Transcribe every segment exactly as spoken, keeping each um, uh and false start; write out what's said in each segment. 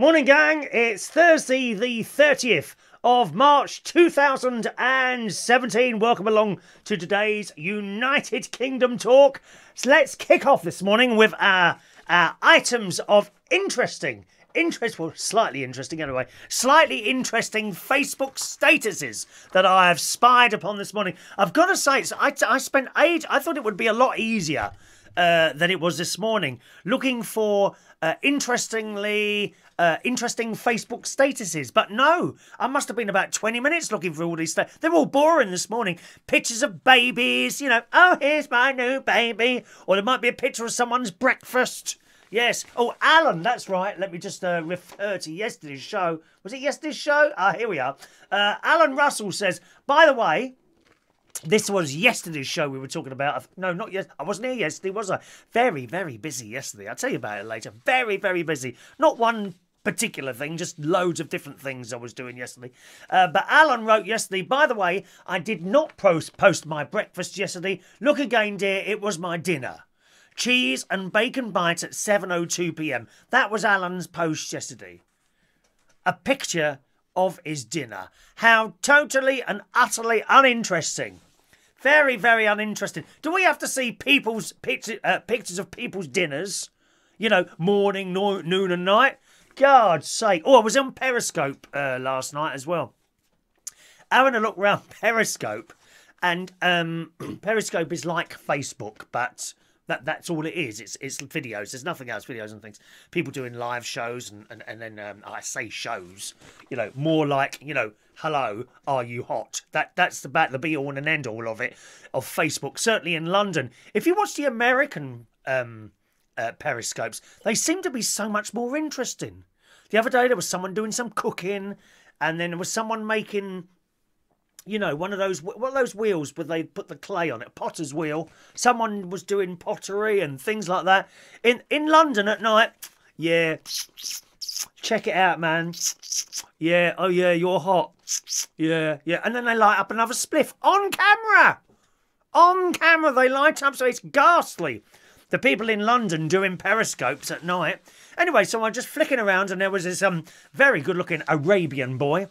Morning, gang. It's Thursday, the thirtieth of March two thousand seventeen. Welcome along to today's United Kingdom talk. So let's kick off this morning with our, our items of interesting, interest, well, slightly interesting anyway, slightly interesting Facebook statuses that I have spied upon this morning. I've got to say, I, I spent age, I thought it would be a lot easier uh, than it was this morning, looking for uh, interestingly... Uh, interesting Facebook statuses, but no, I must have been about twenty minutes looking for all these stuff. They're all boring this morning. Pictures of babies, you know, oh, here's my new baby. Or there might be a picture of someone's breakfast. Yes. Oh, Alan, that's right. Let me just uh, refer to yesterday's show. Was it yesterday's show? Ah, here we are. Uh, Alan Russell says, by the way, this was yesterday's show we were talking about. No, not yet. I wasn't here yesterday, was I? Very, very busy yesterday. I'll tell you about it later. Very, very busy. Not one particular thing, just loads of different things I was doing yesterday. Uh, but Alan wrote yesterday, by the way, I did not post, post my breakfast yesterday. Look again, dear, it was my dinner. Cheese and bacon bites at seven oh two p m. That was Alan's post yesterday. A picture of his dinner. How totally and utterly uninteresting. Very, very uninteresting. Do we have to see people's picture, uh, pictures of people's dinners? You know, morning, no, noon and night? God's sake. Oh, I was on Periscope uh, last night as well. Having a look around Periscope. And um, Periscope is like Facebook, but that that's all it is. It's it's videos. There's nothing else, videos and things. People doing live shows and, and, and then, um, I say shows, you know, more like, you know, hello, are you hot? That That's about the be-all and end-all of it, of Facebook, certainly in London. If you watch the American um Uh, periscopes, they seem to be so much more interesting. The other day there was someone doing some cooking, and then there was someone making, you know, one of those, what are those wheels where they put the clay on it, potter's wheel. Someone was doing pottery and things like that. In, in London at night, yeah, check it out, man. Yeah, oh yeah, you're hot. Yeah, yeah. And then they light up another spliff on camera. On camera they light up, so it's ghastly. The people in London doing periscopes at night. Anyway, so I'm just flicking around and there was this um very good-looking Arabian boy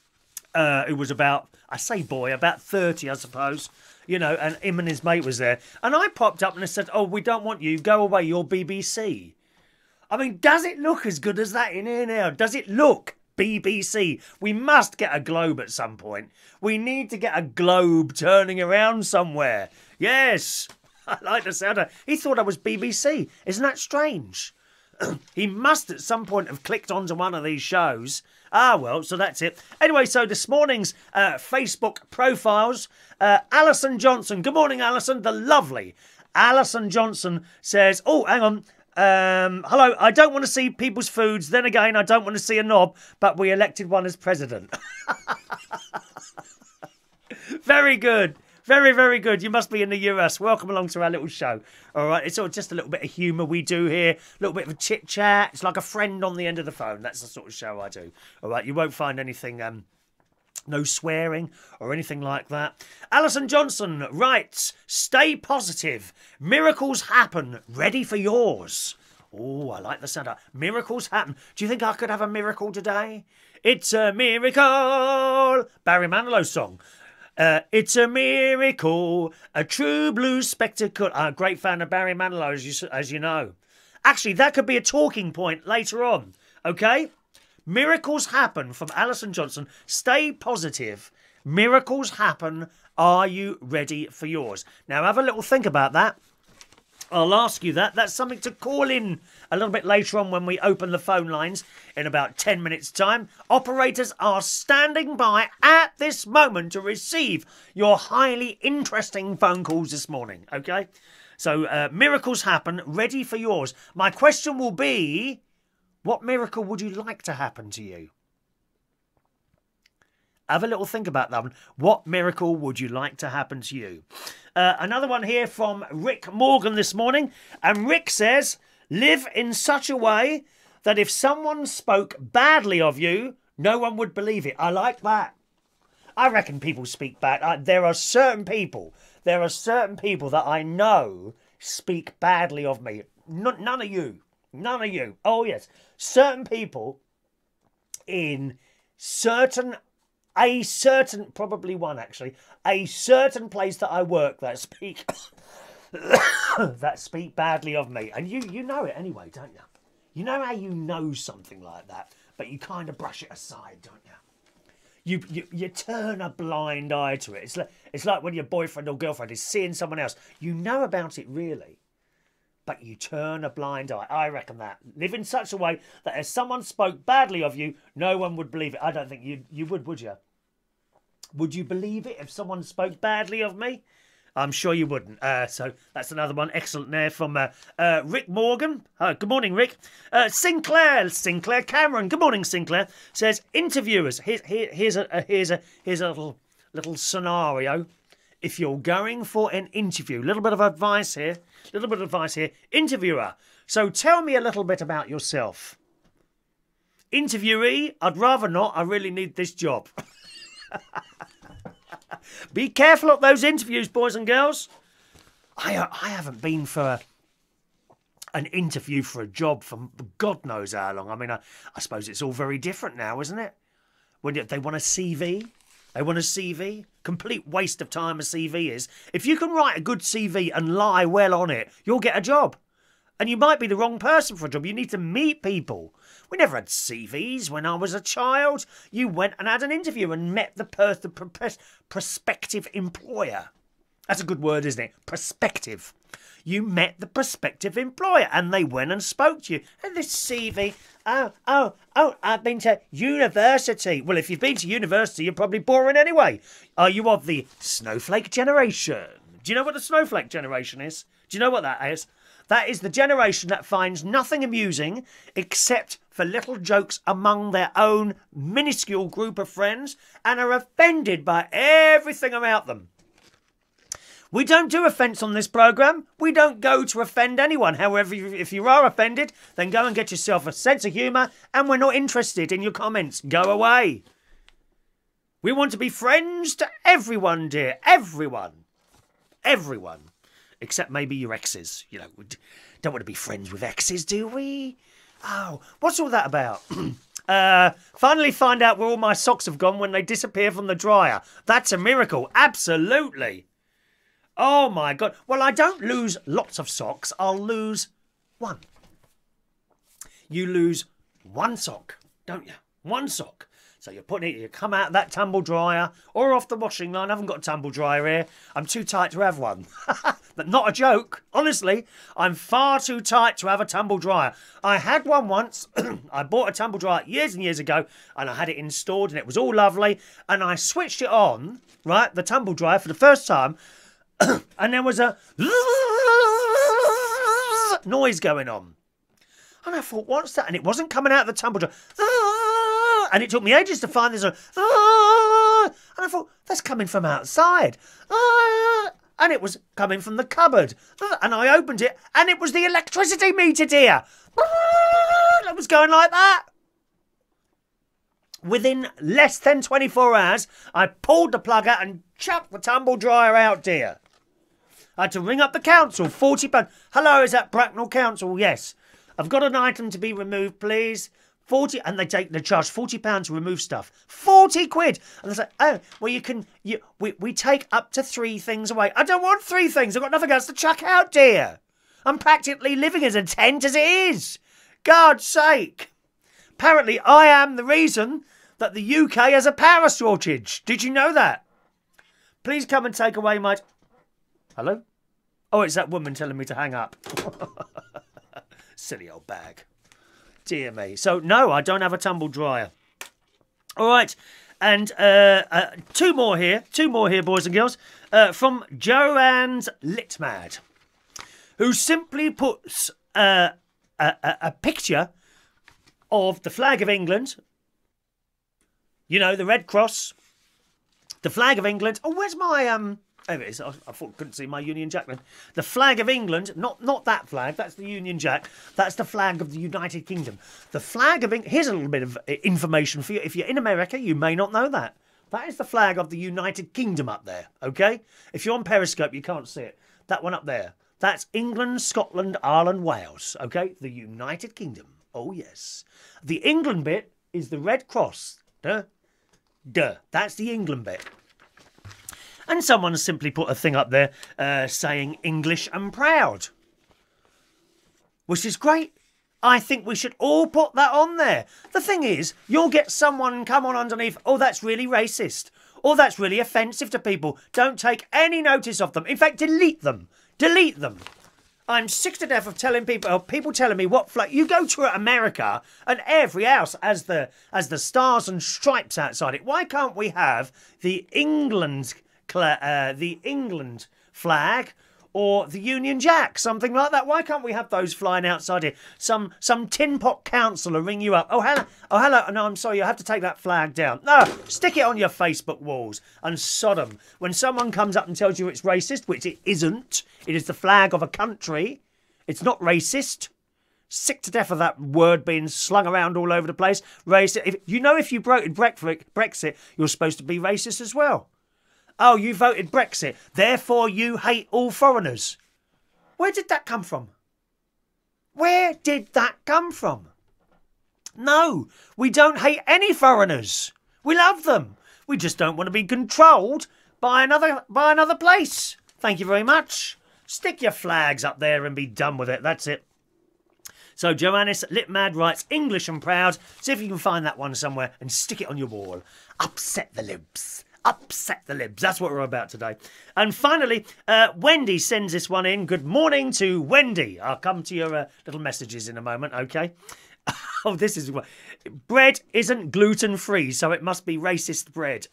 uh, who was about, I say boy, about thirty, I suppose. You know, and him and his mate was there. And I popped up and I said, oh, we don't want you. Go away, you're B B C. I mean, does it look as good as that in here now? Does it look B B C? We must get a globe at some point. We need to get a globe turning around somewhere. Yes. I like the sound of it. He thought I was B B C. Isn't that strange? He must at some point have clicked onto one of these shows. Ah, well, so that's it. Anyway, so this morning's uh, Facebook profiles. Uh, Alison Johnson. Good morning, Alison. The lovely Alison Johnson says, oh, hang on. Um, hello, I don't want to see people's foods. Then again, I don't want to see a knob, but we elected one as president. Very good. Very, very good. You must be in the U S. Welcome along to our little show. All right, it's all just a little bit of humour we do here. A little bit of a chit-chat. It's like a friend on the end of the phone. That's the sort of show I do. All right, you won't find anything, um, no swearing or anything like that. Alison Johnson writes, stay positive. Miracles happen. Ready for yours. Oh, I like the sound of miracles happen. Do you think I could have a miracle today? It's a miracle. Barry Manilow's song. Uh, it's a miracle, a true blue spectacle. I'm a great fan of Barry Manilow, as you, as you know. Actually, that could be a talking point later on, okay? Miracles happen from Alison Johnson. Stay positive. Miracles happen. Are you ready for yours? Now, have a little think about that. I'll ask you that. That's something to call in a little bit later on when we open the phone lines in about ten minutes' time. Operators are standing by at this moment to receive your highly interesting phone calls this morning, okay? So, uh, miracles happen. Ready for yours. My question will be, what miracle would you like to happen to you? Have a little think about that one. What miracle would you like to happen to you? Uh, another one here from Rick Morgan this morning. And Rick says, live in such a way that if someone spoke badly of you, no one would believe it. I like that. I reckon people speak bad. Uh, there are certain people, there are certain people that I know speak badly of me. N none of you. None of you. Oh, yes. Certain people in certain, a certain, probably one actually, a certain place that I work that speak, that speak badly of me. And you, you know it anyway, don't you? You know how you know something like that, but you kind of brush it aside, don't you? You, you you turn a blind eye to it. It's like, it's like when your boyfriend or girlfriend is seeing someone else. You know about it really, but you turn a blind eye. I reckon that. Live in such a way that if someone spoke badly of you, no one would believe it. I don't think you, you would, would you? Would you believe it if someone spoke badly of me? I'm sure you wouldn't. Uh, so that's another one. Excellent there from uh, uh, Rick Morgan. Uh, good morning, Rick. Uh, Sinclair, Sinclair Cameron. Good morning, Sinclair. Says interviewers. Here, here, here's a, a here's a here's a little little scenario. If you're going for an interview, a little bit of advice here. A little bit of advice here. Interviewer. So tell me a little bit about yourself. Interviewee. I'd rather not. I really need this job. Be careful of those interviews, boys and girls. I uh, I haven't been for a, an interview for a job for God knows how long. I mean, I, I suppose it's all very different now, isn't it? When they want a C V, they want a C V. Complete waste of time a C V is. If you can write a good C V and lie well on it, you'll get a job. And you might be the wrong person for a job. You need to meet people. We never had C Vs when I was a child. You went and had an interview and met the, pers the pr prospective employer. That's a good word, isn't it? Prospective. You met the prospective employer and they went and spoke to you. And this C V, oh, oh, oh, I've been to university. Well, if you've been to university, you're probably boring anyway. Are you of the snowflake generation? Do you know what the snowflake generation is? Do you know what that is? That is the generation that finds nothing amusing except for little jokes among their own minuscule group of friends and are offended by everything about them. We don't do offence on this programme. We don't go to offend anyone. However, if you are offended, then go and get yourself a sense of humour and we're not interested in your comments. Go away. We want to be friends to everyone, dear. Everyone. Everyone. Except maybe your exes. You know, we don't want to be friends with exes, do we? Oh, what's all that about? uh, finally find out where all my socks have gone when they disappear from the dryer. That's a miracle. Absolutely. Oh, my God. Well, I don't lose lots of socks. I'll lose one. You lose one sock, don't you? One sock. So you're putting it, you come out of that tumble dryer or off the washing line. I haven't got a tumble dryer here. I'm too tight to have one. But not a joke. Honestly, I'm far too tight to have a tumble dryer. I had one once. I bought a tumble dryer years and years ago and I had it installed and it was all lovely. And I switched it on, right, the tumble dryer for the first time. And there was a noise going on. And I thought, what's that? And it wasn't coming out of the tumble dryer. And it took me ages to find this. And I thought, that's coming from outside. And it was coming from the cupboard. And I opened it, and it was the electricity meter, dear. It was going like that. Within less than twenty-four hours, I pulled the plug out and chucked the tumble dryer out, dear. I had to ring up the council, forty pounds. Hello, is that Bracknell Council? Yes. I've got an item to be removed, please. forty, and they take the charge forty pounds to remove stuff. forty quid. And they say, oh, well, you can, you, we, we take up to three things away. I don't want three things. I've got nothing else to chuck out, dear. I'm practically living as a tent as it is. God's sake. Apparently, I am the reason that the U K has a power shortage. Did you know that? Please come and take away my... Hello? Oh, it's that woman telling me to hang up. Silly old bag. Dear me. So, no, I don't have a tumble dryer. All right. And uh, uh, two more here. Two more here, boys and girls. Uh, from Joanne's Litmad, who simply puts uh, a, a, a picture of the flag of England. You know, the Red Cross. The flag of England. Oh, where's my... um? There it is. I, I thought I couldn't see my Union Jack then. The flag of England, not not that flag, that's the Union Jack. That's the flag of the United Kingdom. The flag of England, here's a little bit of information for you. If you're in America, you may not know that. That is the flag of the United Kingdom up there, okay? If you're on Periscope, you can't see it. That one up there. That's England, Scotland, Ireland, Wales, okay? The United Kingdom. Oh, yes. The England bit is the Red Cross. Duh. Duh. That's the England bit. And someone simply put a thing up there uh, saying English and proud. Which is great. I think we should all put that on there. The thing is, you'll get someone come on underneath, oh, that's really racist. Or that's really offensive to people. Don't take any notice of them. In fact, delete them. Delete them. I'm sick to death of telling people, or people telling me what flag. You go to America and every house has the, has the stars and stripes outside it. Why can't we have the England, uh, the England flag? Or the Union Jack, something like that. Why can't we have those flying outside here? Some some tin pot councillor ring you up. Oh, hello. Oh, hello. No, I'm sorry. You have to take that flag down. No, stick it on your Facebook walls and Sodom. When someone comes up and tells you it's racist, which it isn't, it is the flag of a country. It's not racist. Sick to death of that word being slung around all over the place. Racist. If, you know if you voted Brexit, you're supposed to be racist as well. Oh, you voted Brexit, therefore you hate all foreigners. Where did that come from? Where did that come from? No, we don't hate any foreigners. We love them. We just don't want to be controlled by another by another place. Thank you very much. Stick your flags up there and be done with it. That's it. So Johannes Litmad writes English and proud. See if you can find that one somewhere and stick it on your wall. Upset the libs. Upset the libs. That's what we're about today. And finally, uh, Wendy sends this one in. Good morning to Wendy. I'll come to your uh, little messages in a moment, okay? Oh, this is... Bread isn't gluten-free, so it must be racist bread.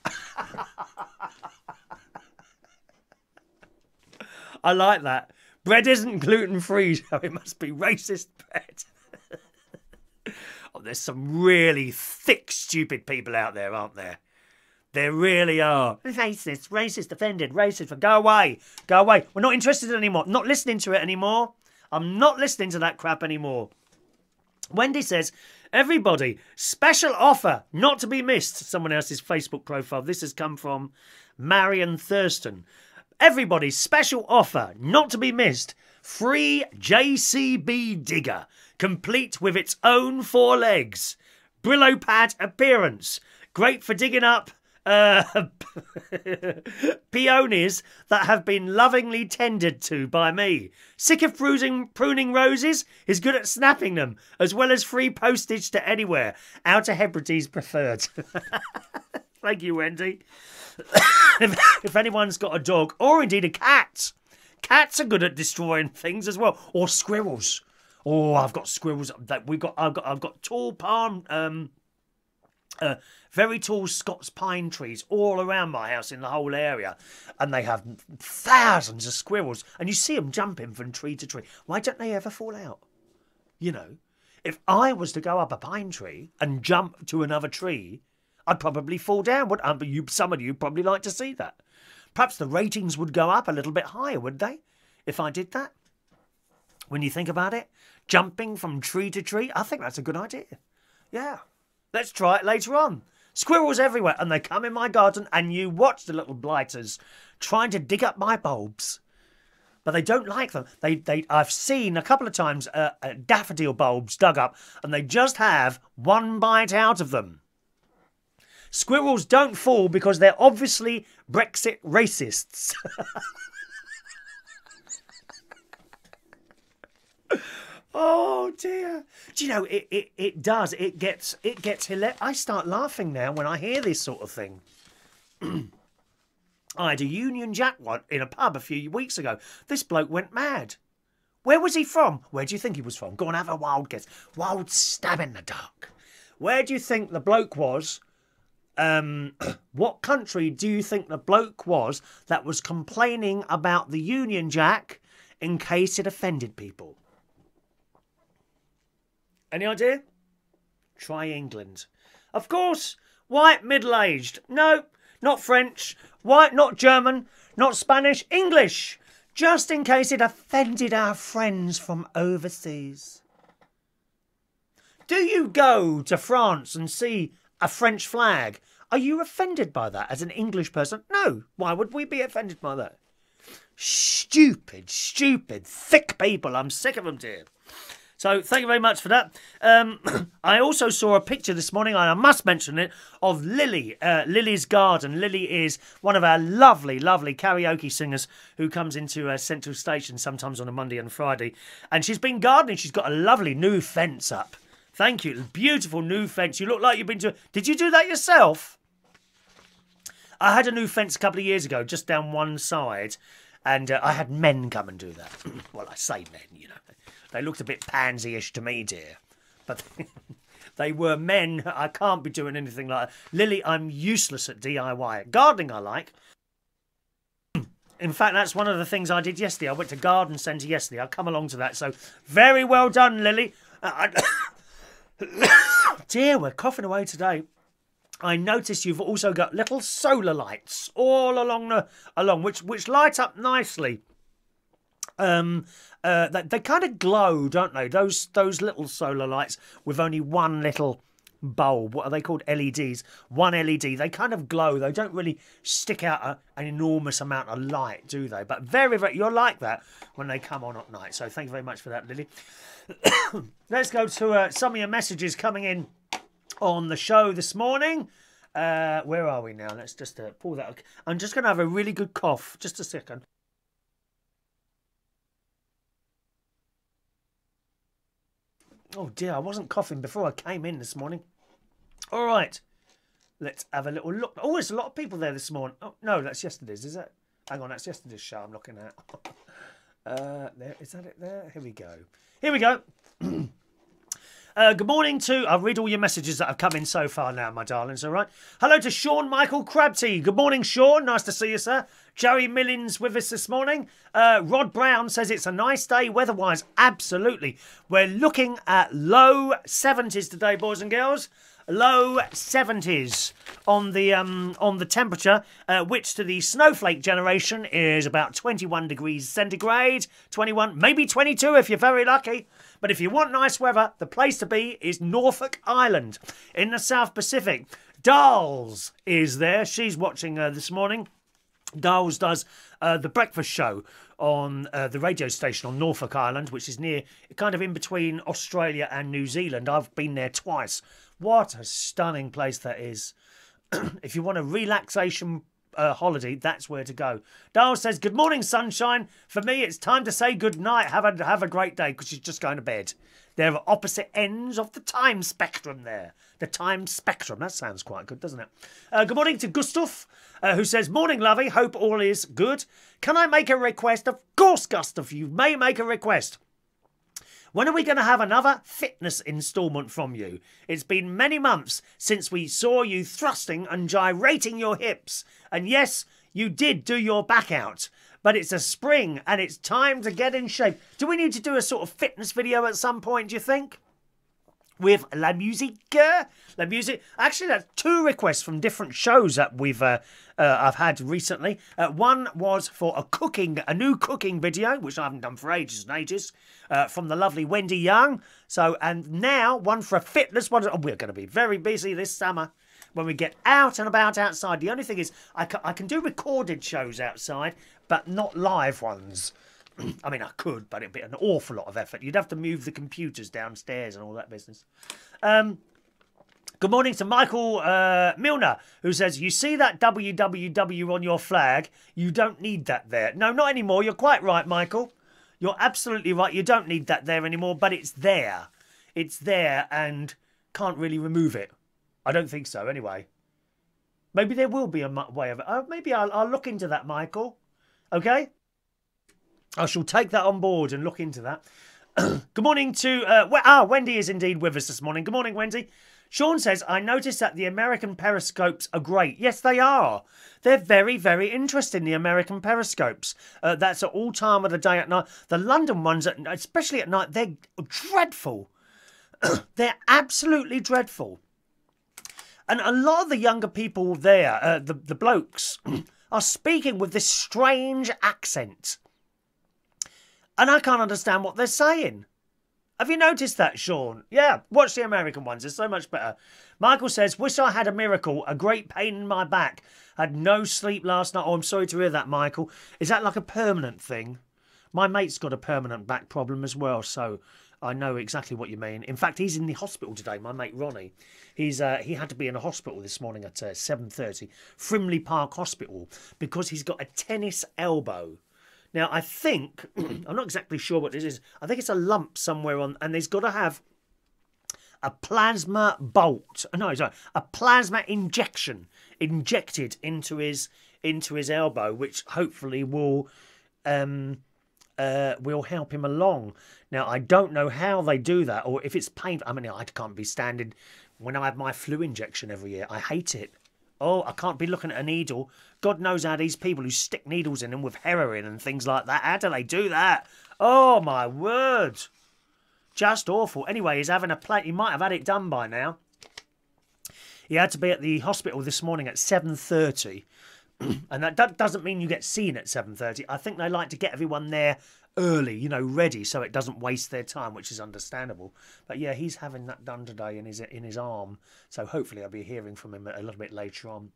I like that. Bread isn't gluten-free, so it must be racist bread. Oh, there's some really thick, stupid people out there, aren't there? There really are. Racist, racist, offended, racist. Go away. Go away. We're not interested anymore. Not listening to it anymore. I'm not listening to that crap anymore. Wendy says, everybody, special offer, not to be missed. Someone else's Facebook profile. This has come from Marion Thurston. Everybody, special offer, not to be missed. Free J C B digger, complete with its own four legs. Brillo pad appearance. Great for digging up Uh, peonies that have been lovingly tended to by me. Sick of pruning, pruning roses? Is good at snapping them, as well as free postage to anywhere. Outer Hebrides preferred. Thank you, Wendy. if, if anyone's got a dog, or indeed a cat, cats are good at destroying things as well. Or squirrels. Oh, I've got squirrels. That we got. I've got. I've got tall palm. Um, uh, very tall Scots pine trees all around my house in the whole area. And they have thousands of squirrels. And you see them jumping from tree to tree. Why don't they ever fall out? You know, if I was to go up a pine tree and jump to another tree, I'd probably fall down. Would um, you, some of you probably like to see that. Perhaps the ratings would go up a little bit higher, would they? If I did that? When you think about it, jumping from tree to tree, I think that's a good idea. Yeah. Let's try it later on. Squirrels everywhere, and they come in my garden, and you watch the little blighters trying to dig up my bulbs. But they don't like them. They, they. I've seen a couple of times uh, uh, daffodil bulbs dug up, and they just have one bite out of them. Squirrels don't fall because they're obviously Brexit racists. Oh dear! Do you know it? It it does. It gets it gets hilarious. I start laughing now when I hear this sort of thing. I had a Union Jack one in a pub a few weeks ago. This bloke went mad. Where was he from? Where do you think he was from? Go on, have a wild guess. Wild stab in the dark. Where do you think the bloke was? Um, what country do you think the bloke was that was complaining about the Union Jack in case it offended people? Any idea? Try England. Of course, white, middle-aged. No, not French. White, not German. Not Spanish. English. Just in case it offended our friends from overseas. Do you go to France and see a French flag? Are you offended by that as an English person? No. Why would we be offended by that? Stupid, stupid, thick people. I'm sick of them, dear. So thank you very much for that. Um, I also saw a picture this morning, and I must mention it, of Lily, uh, Lily's Garden. Lily is one of our lovely, lovely karaoke singers who comes into uh, Central Station sometimes on a Monday and Friday. And she's been gardening. She's got a lovely new fence up. Thank you. Beautiful new fence. You look like you've been to... Did you do that yourself? I had a new fence a couple of years ago, just down one side, and uh, I had men come and do that. Well, I say men, you know. They looked a bit pansy-ish to me, dear. But they were men. I can't be doing anything like that. Lily, I'm useless at D I Y. Gardening I like. In fact, that's one of the things I did yesterday. I went to garden centre yesterday. I'll come along to that. So, very well done, Lily. Uh, I... Dear, we're coughing away today. I noticed you've also got little solar lights all along the along, which which light up nicely. Um, uh, they, they kind of glow, don't they? Those those little solar lights with only one little bulb. What are they called? L E Ds. One L E D. They kind of glow. They don't really stick out a, an enormous amount of light, do they? But very, very, you're like that when they come on at night. So thank you very much for that, Lily. Let's go to uh, some of your messages coming in on the show this morning. Uh, where are we now? Let's just uh, pull that. I'm just going to have a really good cough. Just a second. Oh dear, I wasn't coughing before I came in this morning. All right, let's have a little look. Oh, there's a lot of people there this morning. Oh no, that's yesterday's, is it? Hang on, that's yesterday's show I'm looking at. uh, there, is that it there? Here we go. Here we go. Uh, good morning to... I'll read all your messages that have come in so far now, my darlings, all right? Hello to Sean Michael Crabtree. Good morning, Sean. Nice to see you, sir. Joey Millins with us this morning. Uh, Rod Brown says it's a nice day weather-wise. Absolutely. We're looking at low seventies today, boys and girls. Low seventies on the um on the temperature, uh, which to the snowflake generation is about twenty-one degrees centigrade. twenty-one, maybe twenty-two if you're very lucky. But if you want nice weather, the place to be is Norfolk Island in the South Pacific. Darls is there. She's watching uh, this morning. Darls does uh, the breakfast show on uh, the radio station on Norfolk Island, which is near, kind of in between Australia and New Zealand. I've been there twice. What a stunning place that is. If you want a relaxation uh, holiday, that's where to go. Darl says, good morning, sunshine. For me, it's time to say good night. Have a, have a great day, because she's just going to bed. They're opposite ends of the time spectrum there. The time spectrum. That sounds quite good, doesn't it? Uh, good morning to Gustav, uh, who says, morning, lovey. Hope all is good. Can I make a request? Of course, Gustav, you may make a request. When are we going to have another fitness instalment from you? It's been many months since we saw you thrusting and gyrating your hips. And yes, you did do your back out. But it's a spring and it's time to get in shape. Do we need to do a sort of fitness video at some point, do you think? With La Musique? La Musique. Actually, that's two requests from different shows that we've uh, uh, I've had recently. Uh, one was for a cooking, a new cooking video, which I haven't done for ages and ages, uh, from the lovely Wendy Young. So, and now one for a fitness one. Oh, we're going to be very busy this summer when we get out and about outside. The only thing is, I can, I can do recorded shows outside, but not live ones. I mean, I could, but it'd be an awful lot of effort. You'd have to move the computers downstairs and all that business. Um, good morning to Michael uh, Milner, who says, you see that W W W on your flag? You don't need that there. No, not anymore. You're quite right, Michael. You're absolutely right. You don't need that there anymore, but it's there. It's there and can't really remove it. I don't think so, anyway. Maybe there will be a way of it. Oh, maybe I'll, I'll look into that, Michael. Okay? I shall take that on board and look into that. Good morning to... Uh, ah, Wendy is indeed with us this morning. Good morning, Wendy. Sean says, I noticed that the American periscopes are great. Yes, they are. They're very, very interesting, the American periscopes. Uh, that's at all time of the day at night. The London ones, at, especially at night, they're dreadful. They're absolutely dreadful. And a lot of the younger people there, uh, the, the blokes, are speaking with this strange accent. And I can't understand what they're saying. Have you noticed that, Sean? Yeah, watch the American ones. They're so much better. Michael says, wish I had a miracle. A great pain in my back. Had no sleep last night. Oh, I'm sorry to hear that, Michael. Is that like a permanent thing? My mate's got a permanent back problem as well. So I know exactly what you mean. In fact, he's in the hospital today, my mate Ronnie. He's uh, He had to be in a hospital this morning at uh, seven thirty, Frimley Park Hospital, because he's got a tennis elbow. Now, I think, I'm not exactly sure what this is. I think it's a lump somewhere on, and he's got to have a plasma bolt. No, sorry, a plasma injection injected into his into his elbow, which hopefully will um, uh, will help him along. Now, I don't know how they do that, or if it's painful. I mean, I can't be standing when I have my flu injection every year. I hate it. Oh, I can't be looking at a needle. God knows how these people who stick needles in them with heroin and things like that, how do they do that? Oh, my word. Just awful. Anyway, he's having a plate. He might have had it done by now. He had to be at the hospital this morning at seven thirty. And that doesn't mean you get seen at seven thirty. I think they like to get everyone there early, you know, ready, so it doesn't waste their time, which is understandable. But yeah, he's having that done today in his in his arm. So hopefully I'll be hearing from him a little bit later on.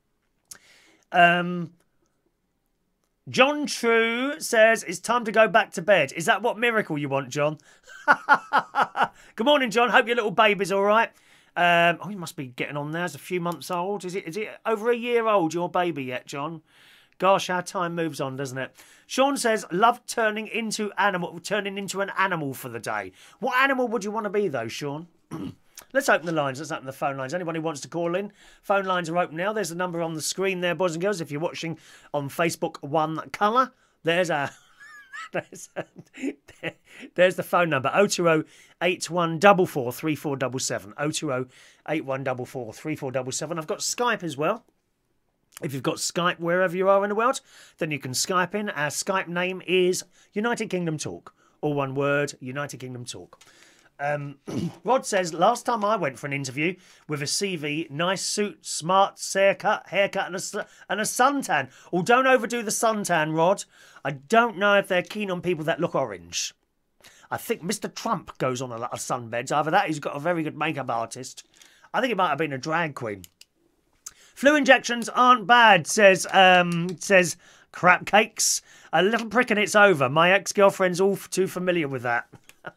Um, John True says, it's time to go back to bed. Is that what miracle you want, John? Good morning, John. Hope your little baby's all right. Um, oh, he must be getting on there. It's a few months old. Is it? Is it over a year old, your baby yet, John? Gosh, how time moves on, doesn't it? Sean says, love turning into animal, turning into an animal for the day. What animal would you want to be, though, Sean? Let's open the lines. Let's open the phone lines. Anyone who wants to call in, phone lines are open now. There's a number on the screen there, boys and girls. If you're watching on Facebook One Colour, there's a... There's, there's the phone number, oh two oh, eight one four four, three four seven seven, oh two oh, eight one four four, three four seven seven. I've got Skype as well. If you've got Skype wherever you are in the world, then you can Skype in. Our Skype name is United Kingdom Talk. All one word, United Kingdom Talk. Um, Rod says, last time I went for an interview with a C V, nice suit, smart haircut, haircut and a, and a suntan. Oh, don't overdo the suntan, Rod. I don't know if they're keen on people that look orange. I think Mister Trump goes on a lot of sunbeds. Either that, he's got a very good makeup artist. I think it might have been a drag queen. Flu injections aren't bad, says um, says crap cakes. A little prick and it's over. My ex-girlfriend's all too familiar with that.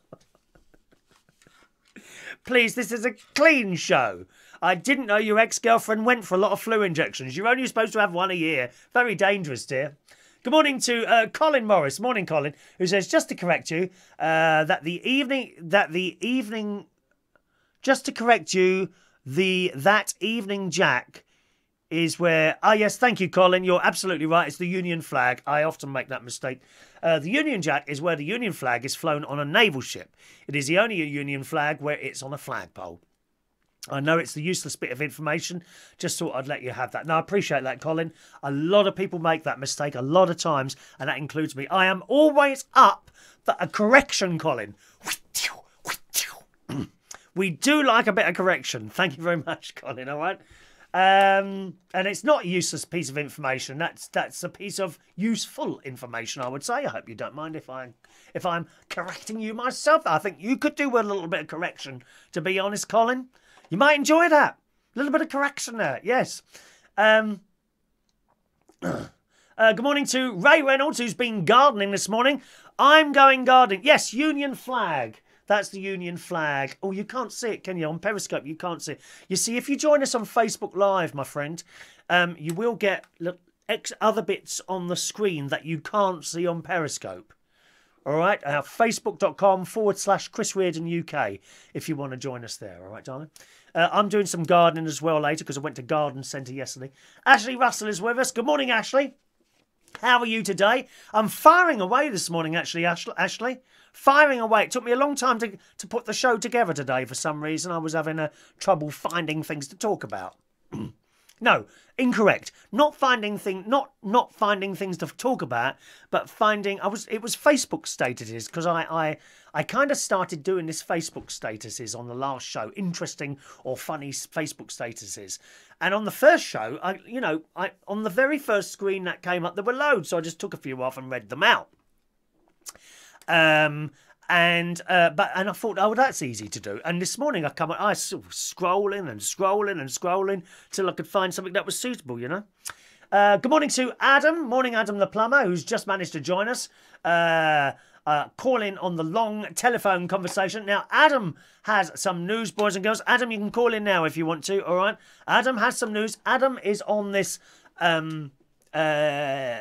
Please, this is a clean show. I didn't know your ex-girlfriend went for a lot of flu injections. You're only supposed to have one a year. Very dangerous, dear. Good morning to uh, Colin Morris. Morning, Colin, who says, just to correct you, uh, that the evening, that the evening, just to correct you, the that evening Jack is where, ah yes, thank you, Colin, you're absolutely right, it's the Union flag. I often make that mistake. Uh, the Union Jack is where the Union flag is flown on a naval ship. It is the only Union flag where it's on a flagpole. I know it's the useless bit of information, just thought I'd let you have that. Now, I appreciate that, Colin. A lot of people make that mistake a lot of times, and that includes me. I am always up for a correction, Colin. We do like a bit of correction. Thank you very much, Colin, all right? Um, and it's not a useless piece of information. That's that's a piece of useful information, I would say. I hope you don't mind if I if I'm correcting you myself. I think you could do with a little bit of correction, to be honest, Colin. You might enjoy that. A little bit of correction there, yes. Um, uh, good morning to Ray Reynolds, who's been gardening this morning. I'm going gardening. Yes, Union flag. That's the Union flag. Oh, you can't see it, can you? On Periscope, you can't see it. You see, if you join us on Facebook Live, my friend, um, you will get X other bits on the screen that you can't see on Periscope. All right? Uh, Facebook.com forward slash Chris Reardon U K if you want to join us there. All right, darling? Uh, I'm doing some gardening as well later because I went to Garden Centre yesterday. Ashley Russell is with us. Good morning, Ashley. How are you today? I'm firing away this morning, actually, Ashley. Firing away. It took me a long time to, to put the show together today for some reason. I was having a trouble finding things to talk about. No, incorrect. Not finding thing, not not finding things to talk about, but finding. I was. It was Facebook statuses because I I I kind of started doing this Facebook statuses on the last show. Interesting or funny Facebook statuses. And on the first show, I you know I on the very first screen that came up, there were loads. So I just took a few off and read them out. Um. And uh, but and I thought, oh, that's easy to do. And this morning I come, I was sort of scrolling and scrolling and scrolling till I could find something that was suitable, you know. Uh, good morning to Adam. Morning, Adam the plumber, who's just managed to join us. Uh, uh, call in on the long telephone conversation. Now, Adam has some news, boys and girls. Adam, you can call in now if you want to, all right? Adam has some news. Adam is on this um, uh,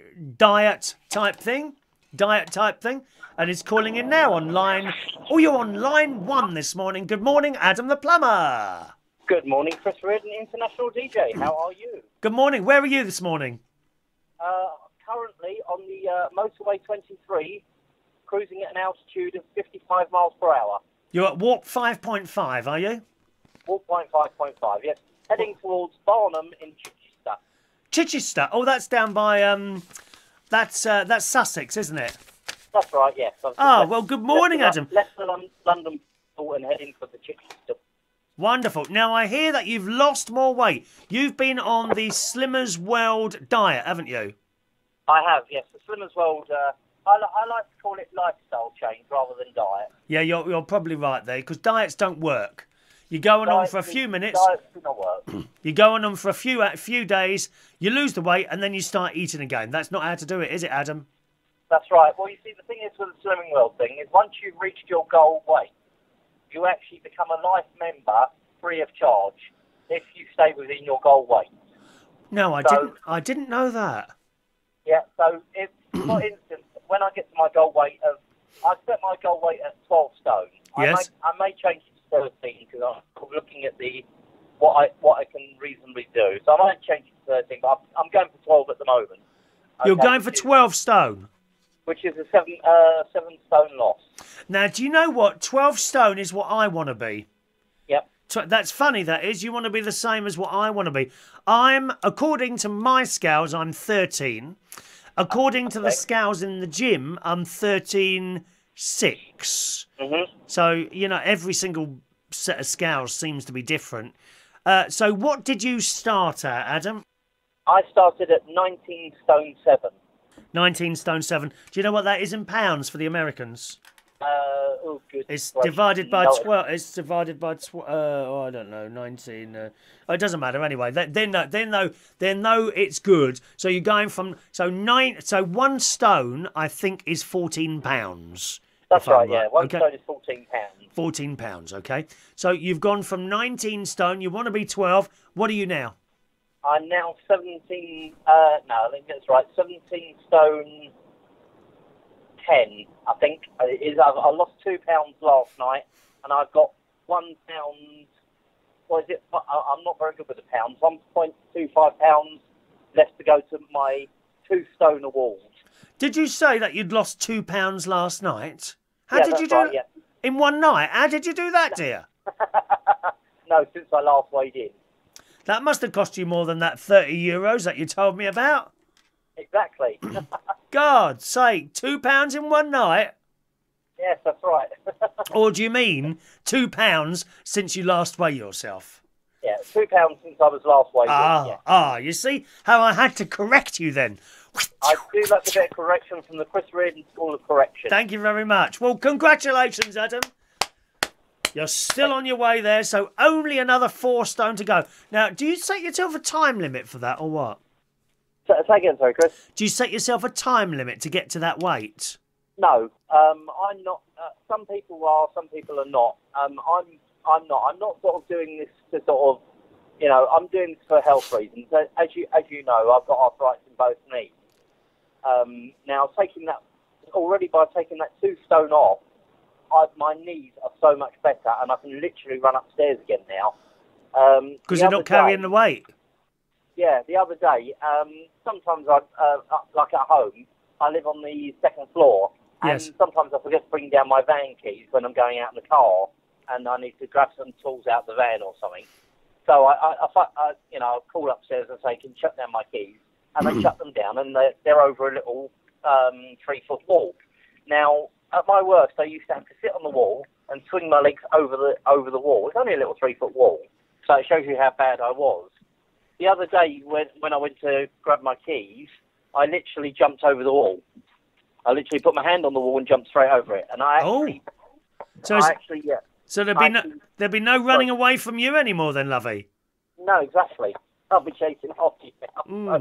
diet type thing, diet type thing, and is calling in now on line... Oh, you're on line one this morning. Good morning, Adam the plumber. Good morning, Chris Reardon, International D J. How are you? Good morning. Where are you this morning? Uh, currently on the uh, motorway twenty-three, cruising at an altitude of fifty-five miles per hour. You're at warp five point five, are you? warp five point five, yes. Heading towards Barnum in Chichester. Chichester? Oh, that's down by, um, that's, uh, that's Sussex, isn't it? That's right, yes. Oh, well, good morning, left, Adam. Left the London and heading for the Chichester. Wonderful. Now, I hear that you've lost more weight. You've been on the Slimmers World diet, haven't you? I have, yes. The Slimmers World, uh, I, li I like to call it lifestyle change rather than diet. Yeah, you're, you're probably right there, because diets don't work. You're going diets on for a few minutes. Diets do not work. You're going on for a few, a few days, you lose the weight, and then you start eating again. That's not how to do it, is it, Adam? That's right. Well, you see, the thing is with the Slimming World thing is once you've reached your goal weight, you actually become a life member free of charge if you stay within your goal weight. No, I so, didn't. I didn't know that. Yeah. So, if, for instance, when I get to my goal weight of, I set my goal weight at twelve stone. Yes. I may, I may change it to thirteen because I'm looking at the what I what I can reasonably do. So I might change it to thirteen, but I'm, I'm going for twelve at the moment. You're okay, going for twelve stone. Which is a seven uh, seven stone loss. Now, do you know what? twelve stone is what I want to be. Yep. That's funny, that is. You want to be the same as what I want to be. I'm, according to my scales, I'm thirteen. According okay. to the scales in the gym, I'm thirteen six. Mm-hmm. So, you know, every single set of scales seems to be different. Uh, so what did you start at, Adam? I started at nineteen stone seven. nineteen stone seven. Do you know what that is in pounds for the Americans? Uh, oh, good. It's divided by twelve. It's divided by twelve. Uh, oh, I don't know. Nineteen. Uh, oh, it doesn't matter anyway. They, they know. They know. They know it's good. So you're going from so nine. So one stone, I think, is fourteen pounds. That's right. right. Yeah, one okay. stone is fourteen pounds. Fourteen pounds. Okay. So you've gone from nineteen stone. You want to be twelve. What are you now? I'm now seventeen. Uh, no, I think that's right. Seventeen stone ten. I think it is. I, I lost two pounds last night, and I've got one pound. What is it? I, I'm not very good with the pounds. One point two five pounds left to go to my two stone award. Did you say that you'd lost two pounds last night? How yeah, did that's you do right, it yeah. in one night? How did you do that, dear? No, since I last weighed in. That must have cost you more than that thirty euros that you told me about. Exactly. God's sake, two pounds in one night? Yes, that's right. Or do you mean two pounds since you last weighed yourself? Yeah, two pounds since I was last weighed ah, in. Yeah. Ah, you see how I had to correct you then. I do like a bit of correction from the Chris Reardon School of Correction. Thank you very much. Well, congratulations, Adam. You're still on your way there, so only another four stone to go. Now, do you set yourself a time limit for that, or what? Say again, sorry, Chris. Do you set yourself a time limit to get to that weight? No, um, I'm not. Uh, some people are, some people are not. Um, I'm, I'm not. I'm not sort of doing this to sort of, you know, I'm doing this for health reasons. As you, as you know, I've got arthritis in both knees. Um, now, taking that already by taking that two stone off, I, my knees are so much better, and I can literally run upstairs again now. Because um, you're not carrying day, the weight. Yeah, the other day, um, sometimes I, uh, like at home, I live on the second floor, and yes. sometimes I forget to bring down my van keys when I'm going out in the car, and I need to grab some tools out the van or something. So I, I, I, I you know, I'll call upstairs and say, "Can you shut down my keys?" And they shut them down, and they're, they're over a little um, three-foot wall. Now, at my worst, I used to have to sit on the wall and swing my legs over the over the wall. It's only a little three-foot wall, so it shows you how bad I was. The other day, when when I went to grab my keys, I literally jumped over the wall. I literally put my hand on the wall and jumped straight over it. And I actually, oh. so I actually, yeah. So there'd be actually, no there'd be no running sorry. away from you anymore, then, lovey. No, exactly. I'll be chasing off you now. Mm.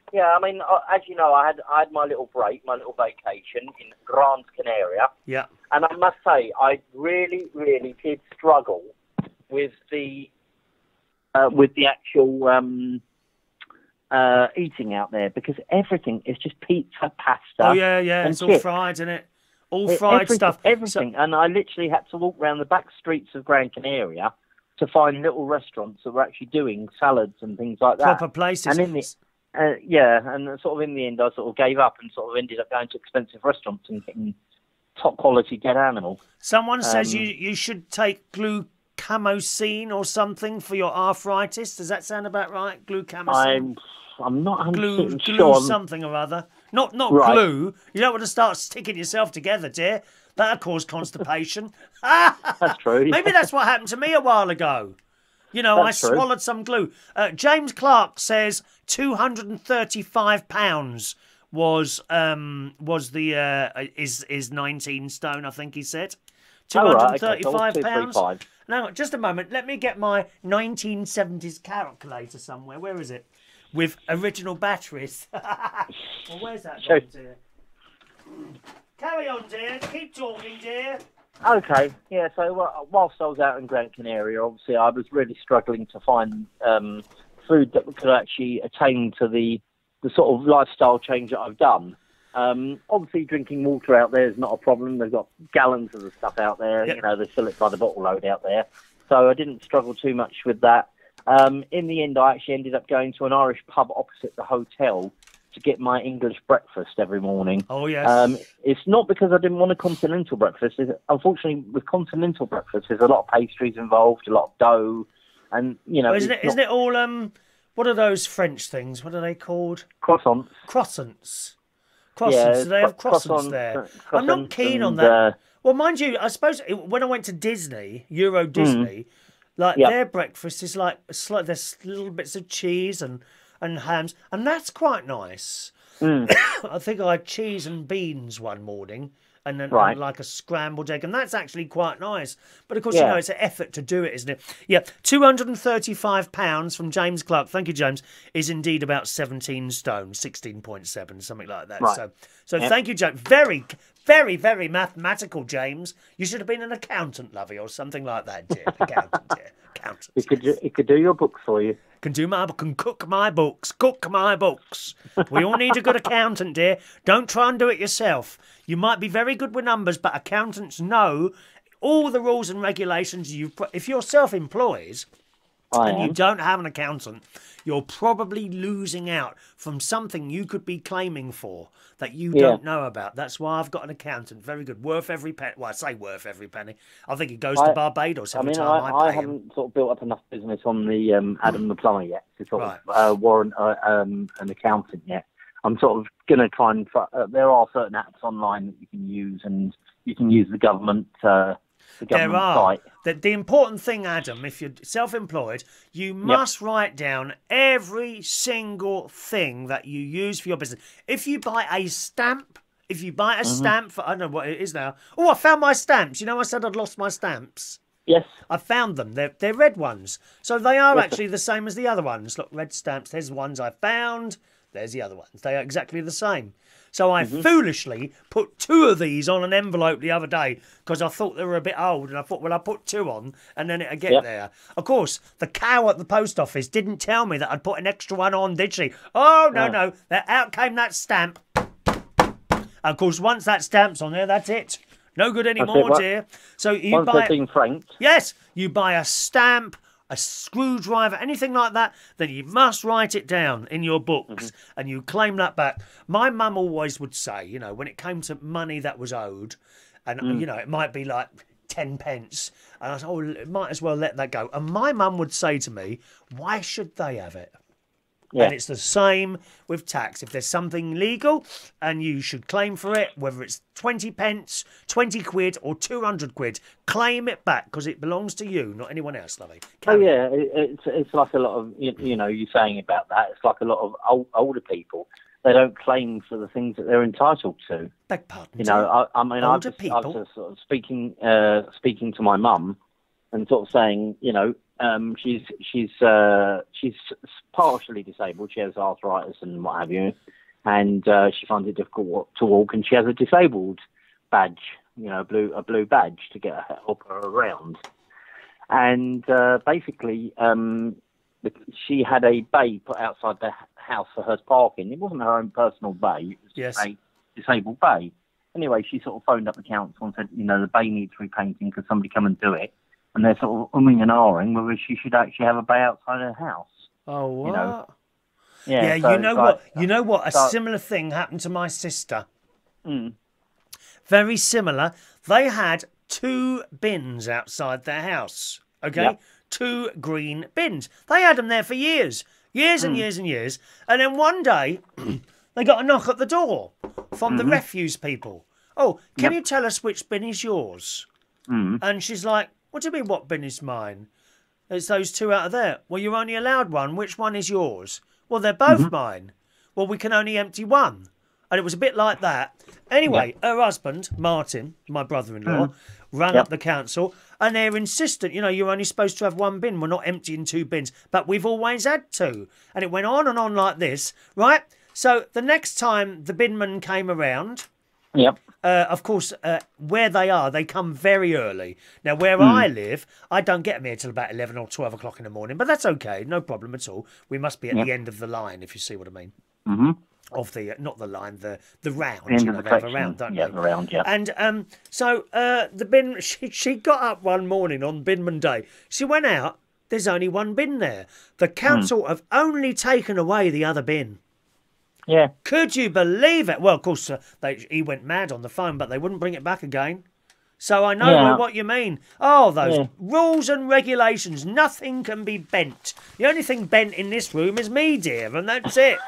Yeah, I mean, uh, as you know, I had I had my little break, my little vacation in Gran Canaria. Yeah. And I must say, I really, really did struggle with the uh, with the actual um, uh, eating out there, because everything is just pizza, pasta. Oh yeah, yeah, and it's all chips. fried, isn't it? All It- fried everything, stuff. Everything, So, and I literally had to walk around the back streets of Gran Canaria to find little restaurants that were actually doing salads and things like that. proper places. And in the uh, yeah, and sort of in the end, I sort of gave up and sort of ended up going to expensive restaurants and getting top quality dead animal. Someone says Um, you, you should take glucamosine or something for your arthritis. Does that sound about right? Glucamosine? I'm I'm not one hundred glue, percent glue sure. something or other. Not not Right. glue. You don't want to start sticking yourself together, dear. That'll cause constipation. That's true. Maybe that's what happened to me a while ago. You know, That's I true. swallowed some glue. Uh, James Clark says two hundred and thirty-five pounds was um was the uh is is nineteen stone. I think he said two Oh, hundred right, and okay, so thirty-five two, three, pounds. five. Now, just a moment. Let me get my nineteen seventies calculator somewhere. Where is it? With original batteries. Well, where's that Sure. gone, dear? Carry on, dear. Keep talking, dear. Okay, yeah. So uh, whilst I was out in Gran Canaria, obviously I was really struggling to find um, food that could actually attain to the the sort of lifestyle change that I've done. Um, obviously, drinking water out there is not a problem. They've got gallons of the stuff out there. Yep. You know, they fill it by the bottle load out there. So I didn't struggle too much with that. Um, in the end, I actually ended up going to an Irish pub opposite the hotel to get my English breakfast every morning. Oh, yes. Um, it's not because I didn't want a continental breakfast. It's, unfortunately, with continental breakfast, there's a lot of pastries involved, a lot of dough, and you know, Well, isn't it's it? Isn't it all um? What are those French things? What are they called? croissants. Croissants. Croissants. Yeah, Do they have cro- croissants, croissants, there? uh, I'm not croissants keen on and, that. uh, Well, mind you, I suppose it, when I went to Disney, Euro Disney, like Yep. their breakfast is like it's like there's little bits of cheese and and hams, and that's quite nice. I think I had cheese and beans one morning, and then Right. and like a scrambled egg, and that's actually quite nice. But of course, you Yeah. know, it's an effort to do it, isn't it? Yeah, two hundred and thirty-five pounds from James Clark. Thank you, James. Is indeed about seventeen stone, sixteen point seven, something like that. Right. So, so Yep. thank you, James. Very, very, very mathematical, James. You should have been an accountant, lovey, or something like that, dear. Accountant, dear. Accountant. It could do, it could do your books for you. Can do my can cook my books. Cook my books. We all need a good accountant, dear. Don't try and do it yourself. You might be very good with numbers, but accountants know all the rules and regulations. You, if you're self-employed I and am. you don't have an accountant, you're probably losing out from something you could be claiming for that you Yeah. don't know about. That's why I've got an accountant. Very good. Worth every penny. Well, I say worth every penny. I think it goes to I- Barbados I every mean, time I, I, I pay him. haven't sort of built up enough business on the um, Adam the plumber yet to sort Right. of uh, warrant uh, um, an accountant yet. I'm sort of going to try and. fi- Uh, there are certain apps online that you can use, and you can use the government. Uh, the government There are. site. The, the important thing, Adam, if you're self-employed, you must write down every single thing that you use for your business. If you buy a stamp, if you buy a Mm-hmm. stamp for, I don't know what it is now. Oh, I found my stamps. You know, I said I'd lost my stamps. Yes. I found them. They're, they're red ones. So they are Yes. actually the same as the other ones. Look, red stamps. There's the ones I found. There's the other ones. They are exactly the same. So I Mm-hmm. foolishly put two of these on an envelope the other day because I thought they were a bit old. And I thought, well, I'll put two on and then it'll get Yep. there. Of course, the cow at the post office didn't tell me that I'd put an extra one on, did she? Oh, no, Oh. no. That out came that stamp. And of course, once that stamp's on there, that's it. No good anymore, what- dear. So you Once buy they've been franked. Yes, you buy a stamp, a screwdriver, anything like that, then you must write it down in your books and you claim that back. My mum always would say, you know, when it came to money that was owed, and, you know, it might be like ten pence, and I said, oh, might as well let that go. And my mum would say to me, why should they have it? Yeah. And it's the same with tax. If there's something legal and you should claim for it, whether it's twenty pence, twenty quid or two hundred quid, claim it back because it belongs to you, not anyone else, lovey. Oh Carry on. yeah, it, it's it's like a lot of you, you know you saying about that. It's like a lot of old, older people. They don't claim for the things that they're entitled to. Beg pardon. You know, dear. I, I mean, I Older was, I was people? just sort of speaking uh, speaking to my mum and sort of saying, you know, Um, she's she's uh, she's partially disabled. She has arthritis and what have you, and uh, she finds it difficult to walk. And she has a disabled badge, you know, a blue a blue badge to get her, help her around. And uh, basically, um, she had a bay put outside the house for her parking. It wasn't her own personal bay; it was Yes. a disabled bay. Anyway, she sort of phoned up the council and said, you know, the bay needs repainting. Could somebody come and do it? And they're sort of umming and ahhing whether she should actually have a bay outside her house. Oh, what? You know? Yeah, Yeah, so you know it's what? like- You know what? A so- similar thing happened to my sister. Mm. Very similar. They had two bins outside their house. Okay, Yep. two green bins. They had them there for years, years and years and years. And then one day, they got a knock at the door from the refuse people. Oh, can Yep. you tell us which bin is yours? Mm. And she's like, what do you mean, what bin is mine? It's those two out of there. Well, you're only allowed one. Which one is yours? Well, they're both mine. Well, we can only empty one. And it was a bit like that. Anyway, her husband, Martin, my brother-in-law, rang Yep. up the council and they're insistent, you know, you're only supposed to have one bin. We're not emptying two bins, but we've always had two. And it went on and on like this, right? So the next time the binman came around, Yep. uh, of course, uh, where they are, they come very early. Now, where I live, I don't get them here till about eleven or twelve o'clock in the morning, but that's okay, no problem at all. We must be at Yep. the end of the line, if you see what I mean. Mm-hmm. Of the, not the line, the the round. End you of know, the they have a section. round, don't Yeah, they? the round, yeah. And um, so uh, the bin, she, she got up one morning on Binman Day. She went out, there's only one bin there. The council have only taken away the other bin. Yeah. Could you believe it? Well, of course, uh, they, he went mad on the phone, but they wouldn't bring it back again. So I know Yeah. what you mean. Oh, those Yeah. rules and regulations, nothing can be bent. The only thing bent in this room is me, dear, and that's it.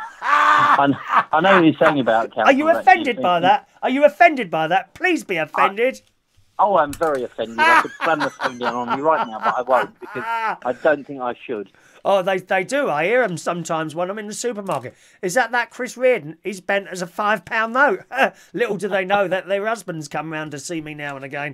I, I know what you're saying about council. Are you offended by that? Are you offended by that? Please be offended. Oh, I'm very offended. I could slam the phone down on you right now, but I won't because I don't think I should. Oh, they they do. I hear them sometimes when I'm in the supermarket. Is that that Chris Reardon? He's bent as a five pound note. Little do they know that their husbands come round to see me now and again.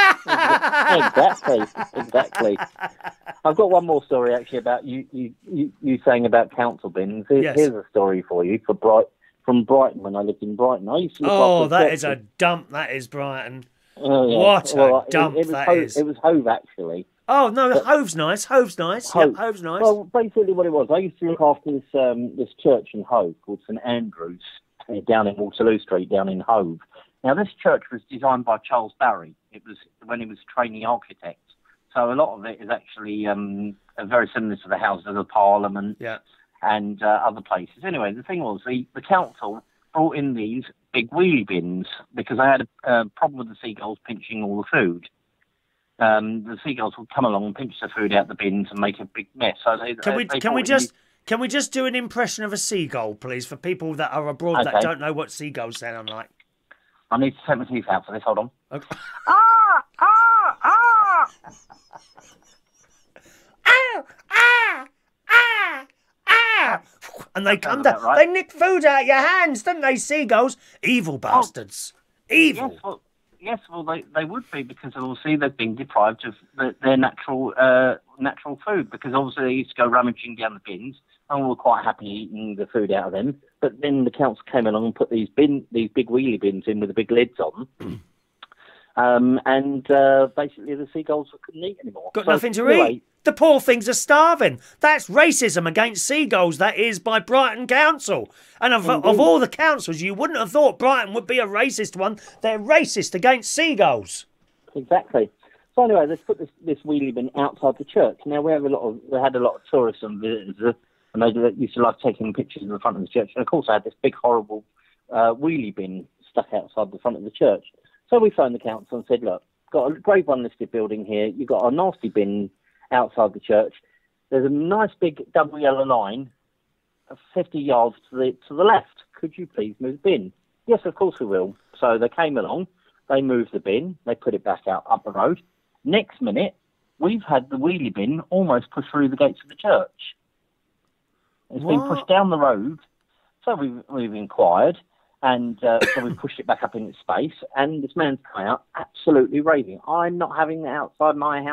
Exactly, exactly. I've got one more story actually about you you, you, you saying about council bins. Here, Yes. Here's a story for you for Bright from Brighton when I lived in Brighton. I used to look Oh, after that is a churches. dump. That is Brighton. Oh, yeah. What a Well, it- dump it, was that Hove, is. It was Hove actually. Oh no, Hove's nice. Hove's nice. Hove. Yep, Hove's nice. Well, basically what it was, I used to look after this um, this church in Hove called St Andrews, uh, down in Waterloo Street, down in Hove. Now, this church was designed by Charles Barry. It was when he was a trainee architect. So a lot of it is actually um, very similar to the Houses of Parliament yeah. and uh, other places. Anyway, the thing was, the, the council brought in these big wheelie bins because they had a uh, problem with the seagulls pinching all the food. Um, the seagulls would come along and pinch the food out the bins and make a big mess. So they, Can they, we they can we brought in just can we just do an impression of a seagull, please, for people that are abroad that Okay. don't know what seagulls sound like? these- I need to take my teeth out for this. Hold on. Okay. Ah, ah, ah. Ah, ah, ah, ah. And they come sounds down. about right. They nick food out of your hands, don't they, seagulls? Evil bastards. Evil. Yes, well, yes, well, they, they would be because obviously they've been deprived of the, their natural uh, natural food because obviously they used to go rummaging down the bins and we were quite happy eating the food out of them. But then the council came along and put these bin these big wheelie bins in with the big lids on. Um, and uh, basically the seagulls couldn't eat anymore. Got So, nothing to anyway, eat. The poor things are starving. That's racism against seagulls, that is, by Brighton Council. And of, of Indeed. all the councils, you wouldn't have thought Brighton would be a racist one. They're racist against seagulls. Exactly. So anyway, let's put this, this wheelie bin outside the church. Now we have a lot of we had a lot of tourists and visitors, and they used to like taking pictures in the front of the church. And of course, I had this big horrible uh, wheelie bin stuck outside the front of the church. So we phoned the council and said, "Look, got a Grade One listed building here. You've got a nasty bin outside the church. There's a nice big double yellow line, of fifty yards to the to the left. Could you please move the bin?" Yes, of course we will. So they came along. They moved the bin. They put it back out up the road. Next minute, we've had the wheelie bin almost pushed through the gates of the church. It's been What? pushed down the road. So we've, we've inquired, and uh, so we pushed it back up in its space. And this man's come out absolutely raving. "I'm not having it outside my house.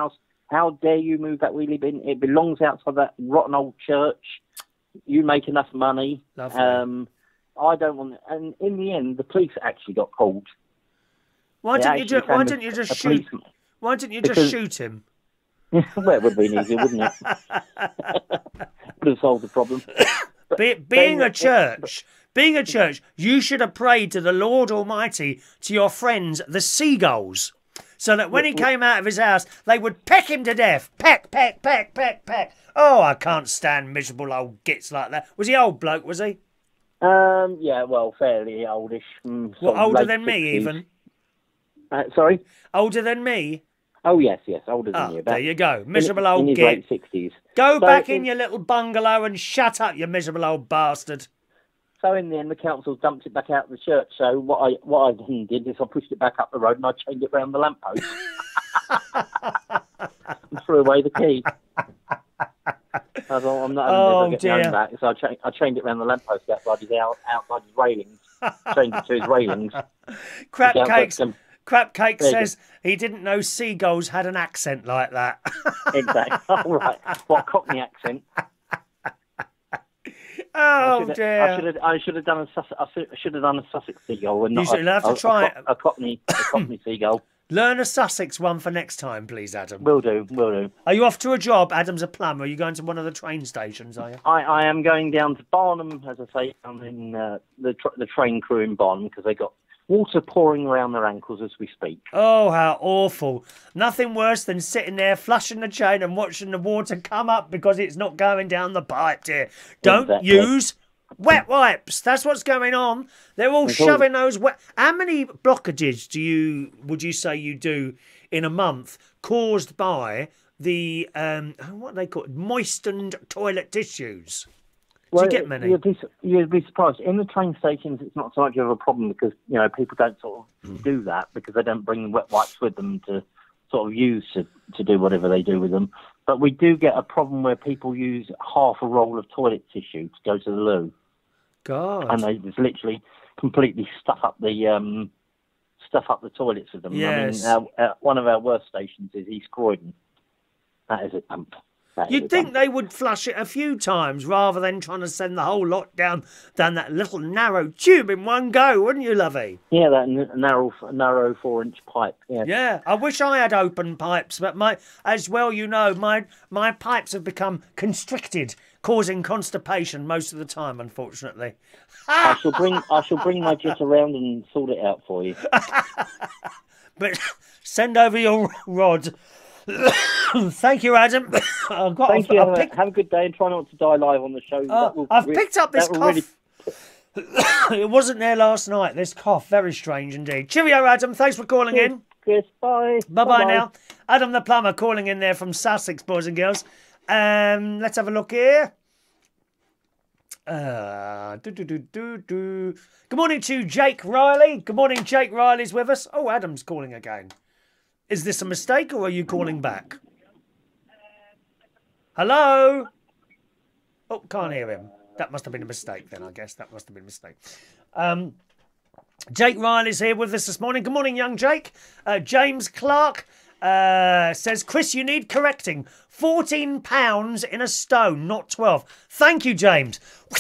How dare you move that wheelie bin? It belongs outside that rotten old church. You make enough money. Lovely. Um, I don't want. And in the end, the police actually got called. Why They didn't you actually just? Why found didn't a- you just a shoot? policeman. Why didn't you Because- just shoot him? Well, it would have been easier, wouldn't it? Would have solved the problem. Be, being then- a church, being a church, you should have prayed to the Lord Almighty, to your friends, the seagulls, so that when he came out of his house, they would peck him to death. Peck, peck, peck, peck, peck. Oh, I can't stand miserable old gits like that. Was he old bloke, was he? Um, yeah, well, fairly oldish. Mm, sort What, of older late than me, sixties. even? Uh, sorry? Older than me? Oh, yes, yes, older than Oh, you. there you go. Miserable in, old in his git. late sixties. Go So back in in- your little bungalow and shut up, you miserable old bastard. So in the end, the council dumped it back out of the church. So what I what I then did is I pushed it back up the road and I chained it round the lamppost and threw away the key. I thought, I'm not Oh, never getting dear. home back. So I, cha- I chained it round the lamppost outside his, out- outside his railings. Chained it to his railings. Crap Yeah, cakes. but, um, Crap cake There you says he didn't know seagulls had an accent like that. Exactly. All right. What Cockney accent? Oh I should have, dear. I should have. I should have done a. Sus- I should- I should have done a Sussex seagull and You not should a, have to a, try a, it. co- a Cockney. A Cockney seagull. Learn a Sussex one for next time, please, Adam. Will do. Will do. Are you off to a job? Adam's a plumber. Are you going to one of the train stations, are you? I, I am going down to Barnum, as I say, down in uh, the tr- the train crew in Barnum because they got water pouring around their ankles as we speak. Oh, how awful. Nothing worse than sitting there flushing the chain and watching the water come up because it's not going down the pipe, dear. Don't Exactly. use wet wipes. That's what's going on. They're all It's all- shoving those wet... How many blockages do you, would you say you do in a month caused by the, um, what are they called? Moistened toilet tissues? Do you get many? You'd be, su- you'd be surprised. In the train stations, it's not so much of a problem because you know people don't sort of do that because they don't bring wet wipes with them to sort of use to, to do whatever they do with them. But we do get a problem where people use half a roll of toilet tissue to go to the loo, God. and they just literally completely stuff up the um, stuff up the toilets with them. Yes. I mean, our, our, one of our worst stations is East Croydon. That is a dump. That is You'd a think dump. they would flush it a few times rather than trying to send the whole lot down down that little narrow tube in one go, wouldn't you, lovey? Yeah, that n- narrow, narrow four-inch pipe. Yeah. Yeah, I wish I had open pipes, but my, as well you know, my my pipes have become constricted, causing constipation most of the time, unfortunately. I shall bring, I shall bring my jet around and sort it out for you. But send over your rod. Thank you, Adam. I've got. Thank I've, you. I've Have, a- picked, have a good day and try not to die live on the show. oh, That will I've re- picked up this that will cough. really- It wasn't there last night. This cough, very strange indeed. Cheerio, Adam. Thanks for calling in. Chris, bye. Bye bye Bye-bye. now. Adam the plumber calling in there from Sussex, boys and girls. Um, let's have a look here. Uh, do, do, do, do, do. Good morning to Jake Riley. Good morning, Jake Riley's with us. Oh, Adam's calling again. Is this a mistake or are you calling back? Hello? Oh, can't hear him. That must have been a mistake then, I guess. That must have been a mistake. Um, Jake Riley's here with us this morning. Good morning, young Jake. Uh, James Clark uh, says, Chris, you need correcting. fourteen pounds in a stone, not twelve. Thank you, James.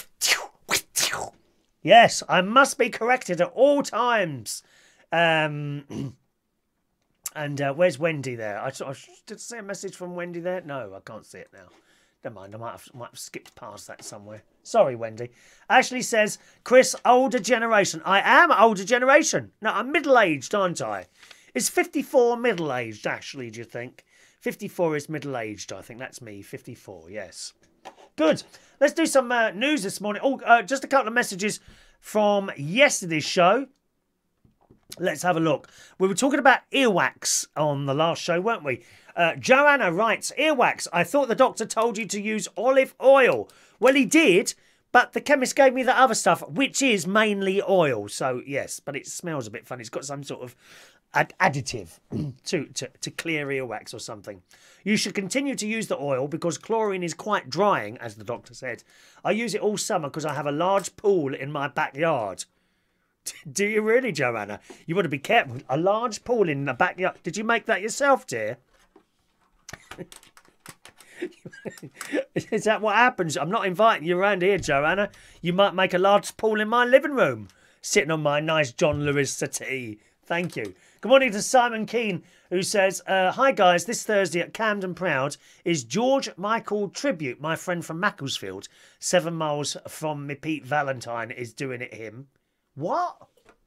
Yes, I must be corrected at all times. Um, and uh, where's Wendy there? I, I did I see a message from Wendy there? No, I can't see it now. Never mind, I might have, might have skipped past that somewhere. Sorry, Wendy. Ashley says, Chris, older generation. I am older generation. No, I'm middle-aged, aren't I? Is fifty-four middle-aged, Ashley, do you think? fifty-four is middle-aged, I think. That's me, fifty-four, yes. Good. Let's do some uh, news this morning. Oh, uh, just a couple of messages from yesterday's show. Let's have a look. We were talking about earwax on the last show, weren't we? Uh, Joanna writes, earwax, I thought the doctor told you to use olive oil. Well, he did, but the chemist gave me the other stuff, which is mainly oil. So, yes, but it smells a bit funny. It's got some sort of ad- additive to, to, to clear earwax or something. You should continue to use the oil because chlorine is quite drying, as the doctor said. I use it all summer because I have a large pool in my backyard. Do you really, Joanna? You want to be careful. A large pool in the backyard. Did you make that yourself, dear? Is that what happens? I'm not inviting you around here, Joanna. You might make a large pool in my living room, sitting on my nice John Lewis settee. Thank you. Good morning to Simon Keane, who says, uh, hi guys, this Thursday at Camden Proud is George Michael Tribute. My friend from Macclesfield, seven miles from me Pete Valentine, is doing it him. What?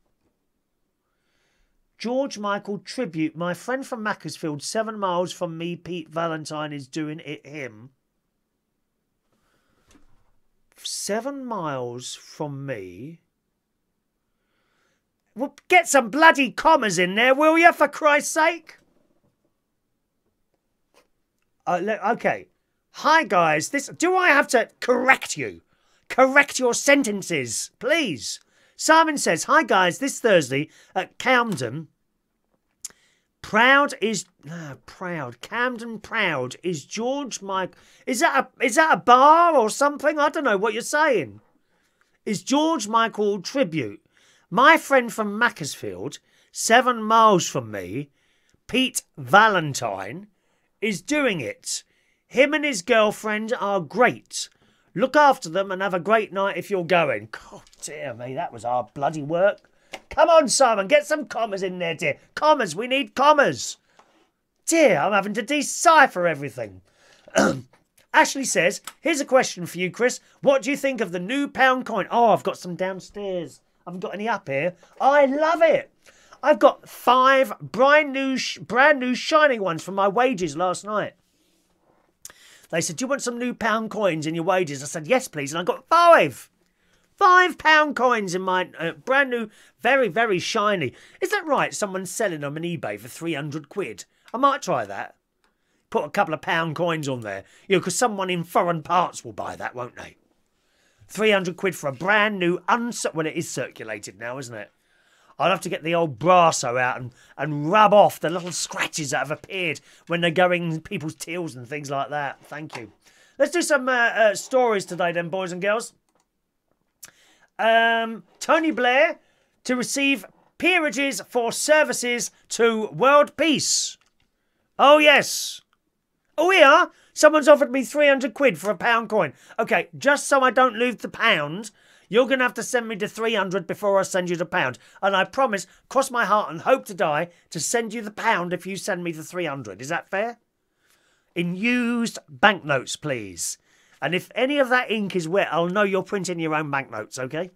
George Michael Tribute. My friend from Macclesfield, seven miles from me Pete Valentine, is doing it him. Seven miles from me... Well, get some bloody commas in there, will you, for Christ's sake? Uh, okay. Hi, guys. This do I have to correct you? Correct your sentences, please. Simon says, hi, guys. This Thursday at Camden, Proud is... Ah, Proud. Camden Proud is George Mike... Is that, a, is that a bar or something? I don't know what you're saying. Is George Michael Tribute. My friend from Macclesfield, seven miles from me, Pete Valentine, is doing it. Him and his girlfriend are great. Look after them and have a great night if you're going. God dear me, that was our bloody work. Come on, Simon, get some commas in there, dear. Commas, we need commas. Dear, I'm having to decipher everything. Ashley says, here's a question for you, Chris. What do you think of the new pound coin? Oh, I've got some downstairs. I haven't got any up here. I love it. I've got five brand new, brand new shining ones from my wages last night. They said, do you want some new pound coins in your wages? I said, yes, please. And I got five. Five pound coins in my uh, brand new, very, very shiny. Is that right? Someone's selling them on eBay for three hundred quid. I might try that. Put a couple of pound coins on there. You know, because someone in foreign parts will buy that, won't they? three hundred quid for a brand new, uns well, it is circulated now, isn't it? I'll have to get the old brasso out and, and rub off the little scratches that have appeared when they're going in people's tills and things like that. Thank you. Let's do some uh, uh, stories today then, boys and girls. Um, Tony Blair to receive peerages for services to world peace. Oh, yes. Oh, yeah. Someone's offered me three hundred quid for a pound coin. Okay, just so I don't lose the pound, you're going to have to send me the three hundred before I send you the pound. And I promise, cross my heart and hope to die, to send you the pound if you send me the three hundred. Is that fair? In used banknotes, please. And if any of that ink is wet, I'll know you're printing your own banknotes, okay?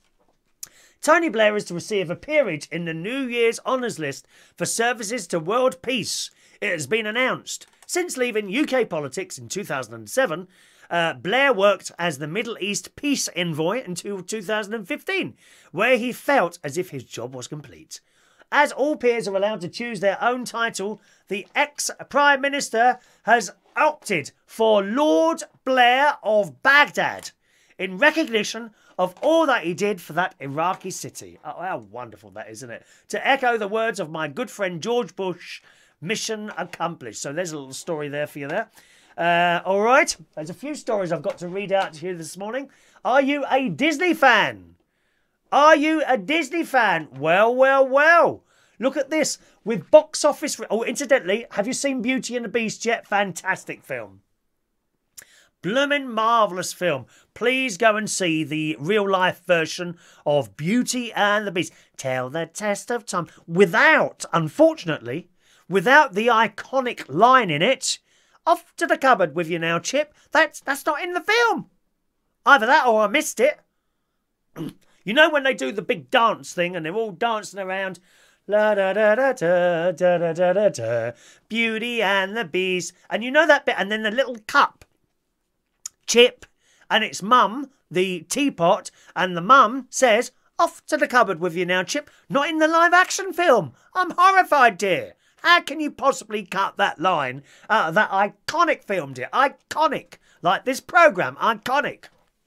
Tony Blair is to receive a peerage in the New Year's honours list for services to world peace. It has been announced. Since leaving U K politics in two thousand seven, uh, Blair worked as the Middle East peace envoy until two thousand fifteen, where he felt as if his job was complete. As all peers are allowed to choose their own title, the ex-Prime Minister has opted for Lord Blair of Baghdad in recognition of all that he did for that Iraqi city. Oh, how wonderful that is, isn't it? To echo the words of my good friend George Bush, mission accomplished. So there's a little story there for you there. Uh, all right. There's a few stories I've got to read out to you this morning. Are you a Disney fan? Are you a Disney fan? Well, well, well. Look at this. With box office... Oh, incidentally, have you seen Beauty and the Beast yet? Fantastic film. Bloomin' marvellous film. Please go and see the real-life version of Beauty and the Beast. Tell the test of time. Without, unfortunately... Without the iconic line in it, off to the cupboard with you now, Chip. That's that's not in the film. Either that or I missed it. You know when they do the big dance thing and they're all dancing around, la da da da da da da da da da, Beauty and the Beast, and you know that bit, and then the little cup, Chip, and it's Mum, the teapot, and the Mum says, off to the cupboard with you now, Chip. Not in the live action film. I'm horrified, dear. How can you possibly cut that line out of that iconic film, dear? Iconic. Like this programme, iconic.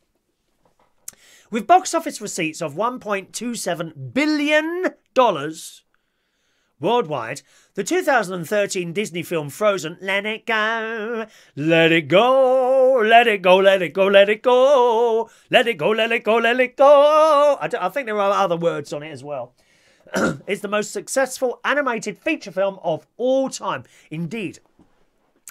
With box office receipts of one point two seven billion dollars worldwide, the two thousand thirteen Disney film Frozen, let it go, let it go, let it go, let it go, let it go, let it go, let it go, let it go. I, I think there are other words on it as well. It's the most successful animated feature film of all time. Indeed,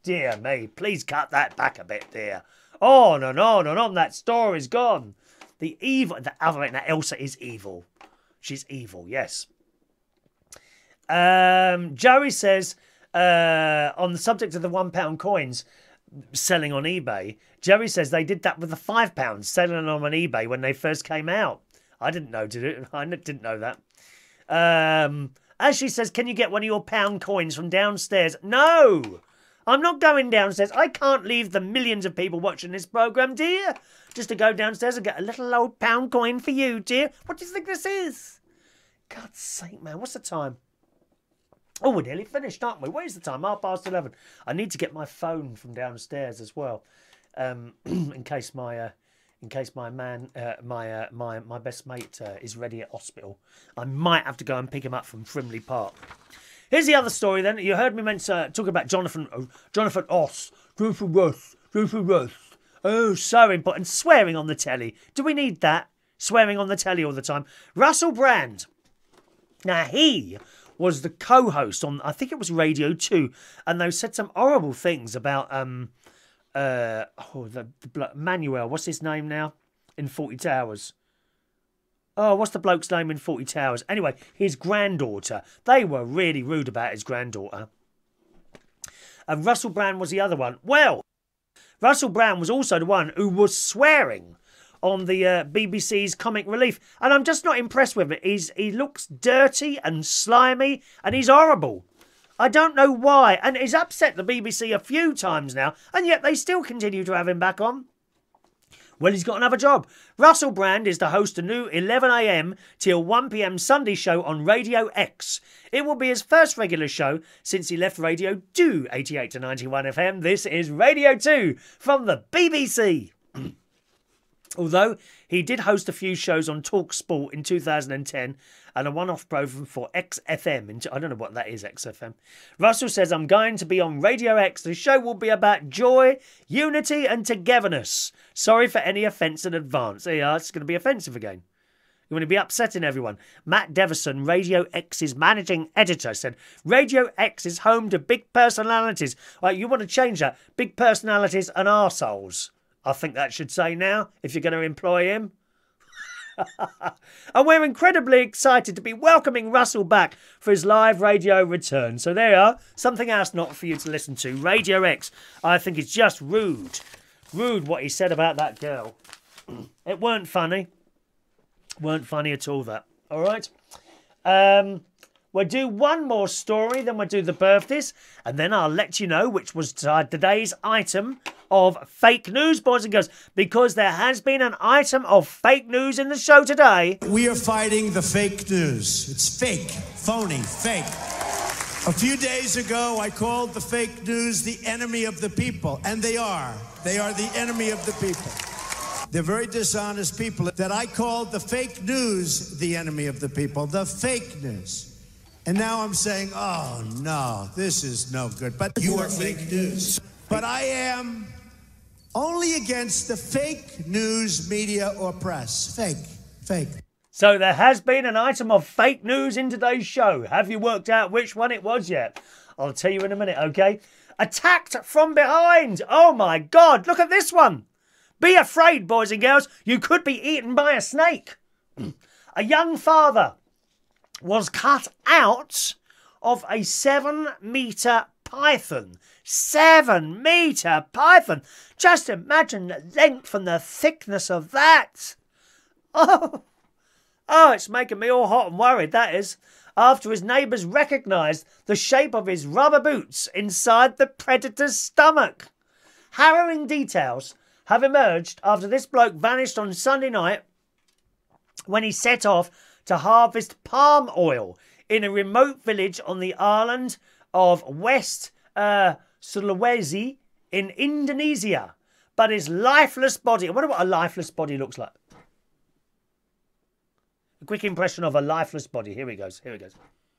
Dear me, please cut that back a bit, dear. On and on and on, that story's gone. The evil, the other, that Elsa is evil. She's evil, yes. Um, Joey says, uh, on the subject of the one pound coins selling on eBay, Joey says they did that with the five pounds selling them on eBay when they first came out. I didn't know, did it? I didn't know that. Um, Ashley says, can you get one of your pound coins from downstairs? No! I'm not going downstairs. I can't leave the millions of people watching this programme, dear. Just to go downstairs and get a little old pound coin for you, dear. What do you think this is? God's sake, man. What's the time? Oh, we're nearly finished, aren't we? What is the time? Half past eleven. I need to get my phone from downstairs as well. Um, in case my... Uh, In case my man, uh, my uh, my my best mate uh, is ready at hospital, I might have to go and pick him up from Frimley Park. Here's the other story. Then you heard me mention uh, talk about Johnathan, uh, Johnathan Oss, Johnathan Ross, Johnathan Ross. Oh, so important. Swearing on the telly. Do we need that? Swearing on the telly all the time. Russell Brand. Now he was the co-host on, I think it was Radio Two, and they said some horrible things about um. Uh, oh, the, the Manuel, what's his name now? In Forty Towers. Oh, what's the bloke's name in Forty Towers? Anyway, his granddaughter. They were really rude about his granddaughter. And Russell Brand was the other one. Well, Russell Brand was also the one who was swearing on the uh, B B C's Comic Relief. And I'm just not impressed with it. He's, he looks dirty and slimy and he's horrible. I don't know why, and he's upset the B B C a few times now, and yet they still continue to have him back on. Well, he's got another job. Russell Brand is to host a new eleven a m till one p m Sunday show on Radio X. It will be his first regular show since he left Radio two, eighty-eight to ninety-one F M. This is Radio two from the B B C. Although he did host a few shows on Talk Sport in two thousand ten and a one-off program for X F M. I don't know what that is, X F M. Russell says, I'm going to be on Radio X. The show will be about joy, unity and togetherness. Sorry for any offence in advance. Yeah, it's going to be offensive again. You want to be upsetting everyone. Matt Devison, Radio X's managing editor, said, Radio X is home to big personalities. Right, you want to change that. Big personalities and arseholes. I think that should say now, if you're going to employ him. And we're incredibly excited to be welcoming Russell back for his live radio return. So there you are, something else not for you to listen to. Radio X, I think it's just rude. Rude what he said about that girl. It weren't funny. Weren't funny at all, that. All right. Um... We'll do one more story, then we'll do the birthdays, and then I'll let you know which was today's item of fake news, boys and girls, because there has been an item of fake news in the show today. We are fighting the fake news. It's fake, phony, fake. A few days ago, I called the fake news the enemy of the people, and they are. They are the enemy of the people. They're very dishonest people that I called the fake news the enemy of the people, the fake news. And now I'm saying, oh, no, this is no good. But you are fake news. But I am only against the fake news media or press. Fake, fake. So there has been an item of fake news in today's show. Have you worked out which one it was yet? I'll tell you in a minute, okay? Attacked from behind. Oh, my God. Look at this one. Be afraid, boys and girls. You could be eaten by a snake. A young father was cut out of a seven-metre python. Seven-metre python. Just imagine the length and the thickness of that. Oh, oh, it's making me all hot and worried, that is. After his neighbours recognised the shape of his rubber boots inside the predator's stomach. Harrowing details have emerged after this bloke vanished on Sunday night when he set off to harvest palm oil in a remote village on the island of West uh, Sulawesi in Indonesia. But his lifeless body... I wonder what a lifeless body looks like. A quick impression of a lifeless body. Here he goes. Here he goes.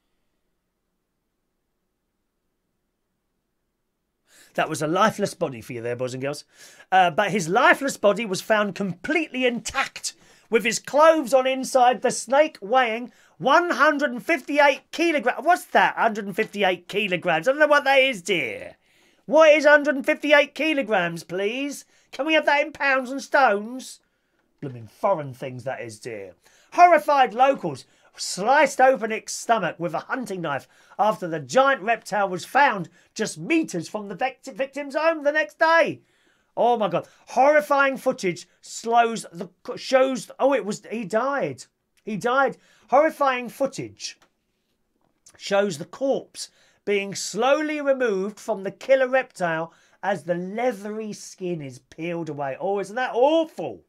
That was a lifeless body for you there, boys and girls. Uh, but his lifeless body was found completely intact, with his clothes on inside, the snake weighing one hundred fifty-eight kilograms. What's that, one hundred fifty-eight kilograms? I don't know what that is, dear. What is one hundred fifty-eight kilograms, please? Can we have that in pounds and stones? Blooming foreign things, that is, dear. Horrified locals sliced open its stomach with a hunting knife after the giant reptile was found just metres from the vict- victim's home the next day. Oh, my God. Horrifying footage slows the, shows... Oh, it was... He died. He died. Horrifying footage shows the corpse being slowly removed from the killer reptile as the leathery skin is peeled away. Oh, isn't that awful?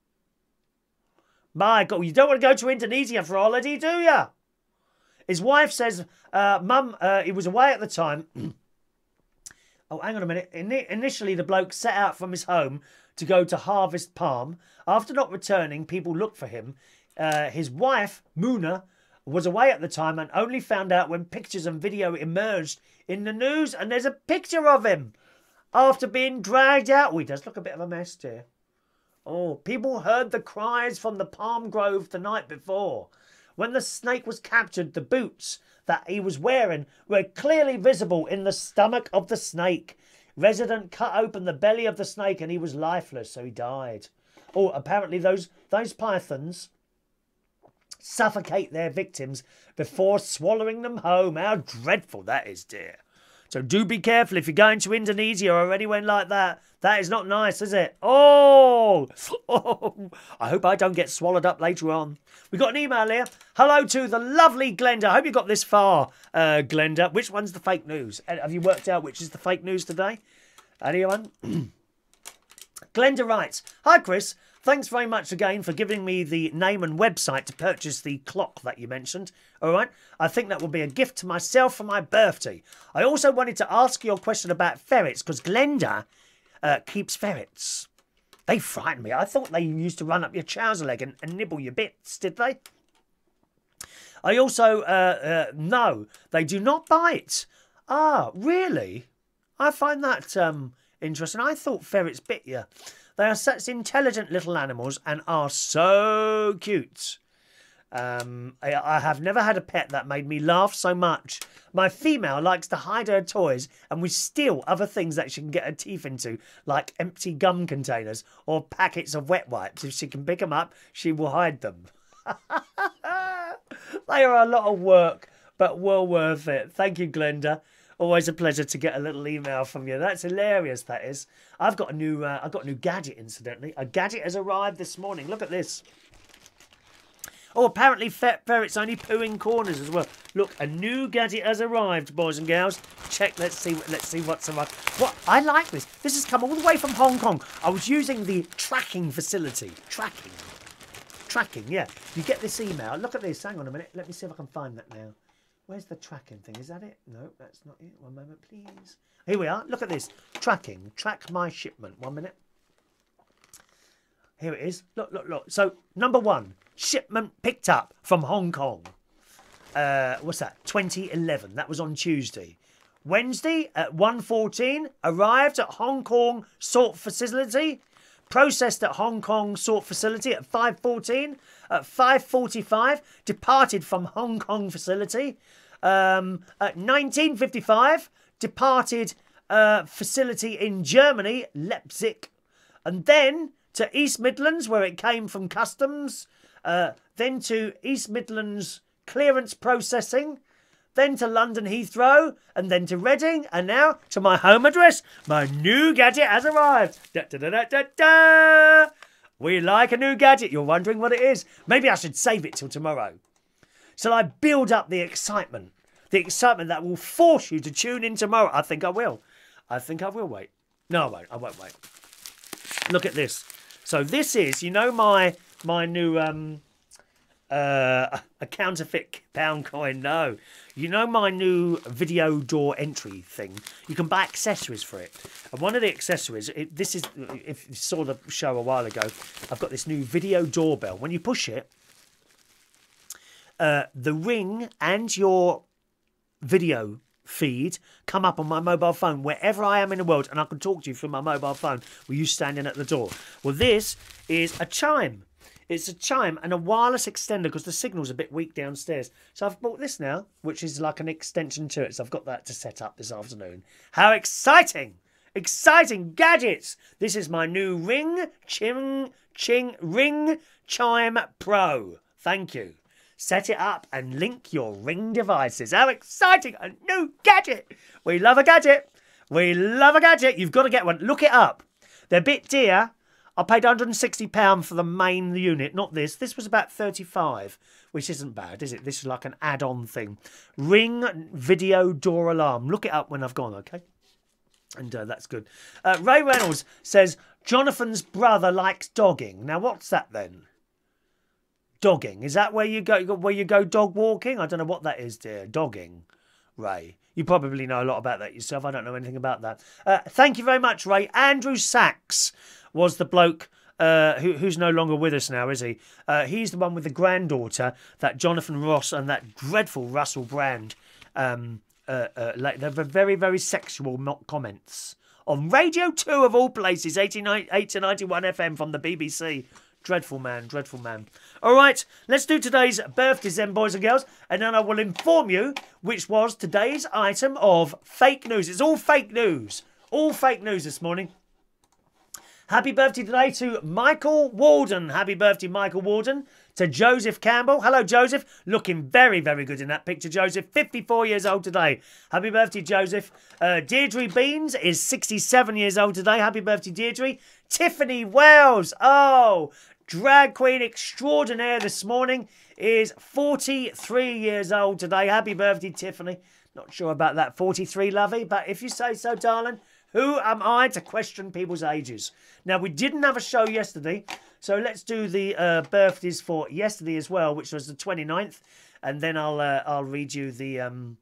My God, you don't want to go to Indonesia for a holiday, do you? His wife says, uh, Mum, uh, he was away at the time. Oh, hang on a minute. In initially, the bloke set out from his home to go to harvest palm. After not returning, people looked for him. Uh, his wife, Muna, was away at the time and only found out when pictures and video emerged in the news. And there's a picture of him after being dragged out. Oh, he does look a bit of a mess, dear. Oh, people heard the cries from the palm grove the night before. When the snake was captured, the boots that he was wearing were clearly visible in the stomach of the snake. Resident cut open the belly of the snake and he was lifeless, so he died. Oh, apparently those, those pythons suffocate their victims before swallowing them home. How dreadful that is, dear. So do be careful if you're going to Indonesia or anywhere like that. That is not nice, is it? Oh, oh, I hope I don't get swallowed up later on. We got an email here. Hello to the lovely Glenda. I hope you got this far, uh, Glenda. Which one's the fake news? Have you worked out which is the fake news today? Anyone? Glenda writes, Hi, Chris. Thanks very much again for giving me the name and website to purchase the clock that you mentioned. All right. I think that will be a gift to myself for my birthday. I also wanted to ask your question about ferrets because Glenda uh, keeps ferrets. They frighten me. I thought they used to run up your trouser leg and, and nibble your bits, did they? I also, uh, uh, no, they do not bite. Ah, really? I find that um, interesting. I thought ferrets bit you. They are such intelligent little animals and are so cute. Um, I, I have never had a pet that made me laugh so much. My female likes to hide her toys and we steal other things that she can get her teeth into, like empty gum containers or packets of wet wipes. If she can pick them up, she will hide them. They are a lot of work, but well worth it. Thank you, Glenda. Always a pleasure to get a little email from you. That's hilarious, that is. I've got a new, uh, I've got a new gadget, incidentally. A gadget has arrived this morning. Look at this. Oh, apparently fer ferrets only poo in corners as well. Look, a new gadget has arrived, boys and girls. Check. Let's see. Let's see what's arrived. What I like this. This has come all the way from Hong Kong. I was using the tracking facility. Tracking. Tracking. Yeah. You get this email. Look at this. Hang on a minute. Let me see if I can find that now. Where's the tracking thing? Is that it? No, that's not it. One moment, please. Here we are. Look at this. Tracking. Track my shipment. One minute. Here it is. Look, look, look. So, number one. Shipment picked up from Hong Kong. Uh, what's that? twenty eleven. That was on Tuesday. Wednesday at one fourteen. Arrived at Hong Kong sort facility. Processed at Hong Kong sort facility at five fourteen. At five forty-five, departed from Hong Kong facility. Um, at nineteen fifty-five, departed uh, facility in Germany, Leipzig. And then to East Midlands, where it came from customs. Uh, then to East Midlands clearance processing. Then to London Heathrow, and then to Reading, and now to my home address. My new gadget has arrived. Da, da, da, da, da, da. We like a new gadget. You're wondering what it is. Maybe I should save it till tomorrow. Shall I build up the excitement? The excitement that will force you to tune in tomorrow. I think I will. I think I will wait. No, I won't. I won't wait. Look at this. So this is, you know, my my new... um. Uh, a counterfeit pound coin, no. You know my new video door entry thing? You can buy accessories for it. And one of the accessories, it, this is, if you saw the show a while ago, I've got this new video doorbell. When you push it, uh, the ring and your video feed come up on my mobile phone wherever I am in the world, and I can talk to you through my mobile phone with you standing at the door. Well, this is a chime. It's a chime and a wireless extender because the signal's a bit weak downstairs. So I've bought this now, which is like an extension to it. So I've got that to set up this afternoon. How exciting! Exciting gadgets. This is my new Ring Ching Ching Ring Chime Pro. Thank you. Set it up and link your Ring devices. How exciting. A new gadget. We love a gadget. We love a gadget. You've got to get one. Look it up. They're a bit dear. I paid one hundred and sixty pounds for the main unit, not this. This was about thirty-five, which isn't bad, is it? This is like an add-on thing. Ring video door alarm. Look it up when I've gone, okay? And uh, that's good. Uh, Ray Reynolds says, Jonathan's brother likes dogging. Now, what's that then? Dogging. Is that where you go where you go dog walking? I don't know what that is, dear. Dogging, Ray. You probably know a lot about that yourself. I don't know anything about that. Uh, thank you very much, Ray. Andrew Sachs was the bloke uh, who, who's no longer with us now, is he? Uh, he's the one with the granddaughter that Jonathan Ross and that dreadful Russell Brand. Um, uh, uh, like, they're very, very sexual mock comments on Radio two of all places, eighty-eight to ninety-one F M from the B B C. Dreadful man, dreadful man. All right, let's do today's birthdays then, boys and girls, and then I will inform you which was today's item of fake news. It's all fake news. All fake news this morning. Happy birthday today to Michael Walden. Happy birthday, Michael Walden. To Joseph Campbell. Hello, Joseph. Looking very, very good in that picture, Joseph. fifty-four years old today. Happy birthday, Joseph. Uh, Deirdre Beans is sixty-seven years old today. Happy birthday, Deirdre. Tiffany Wells. Oh, drag queen extraordinaire this morning is forty-three years old today. Happy birthday, Tiffany. Not sure about that forty-three, lovey, but if you say so, darling, who am I to question people's ages? Now, we didn't have a show yesterday, so let's do the uh, birthdays for yesterday as well, which was the twenty-ninth, and then I'll uh, I'll read you the um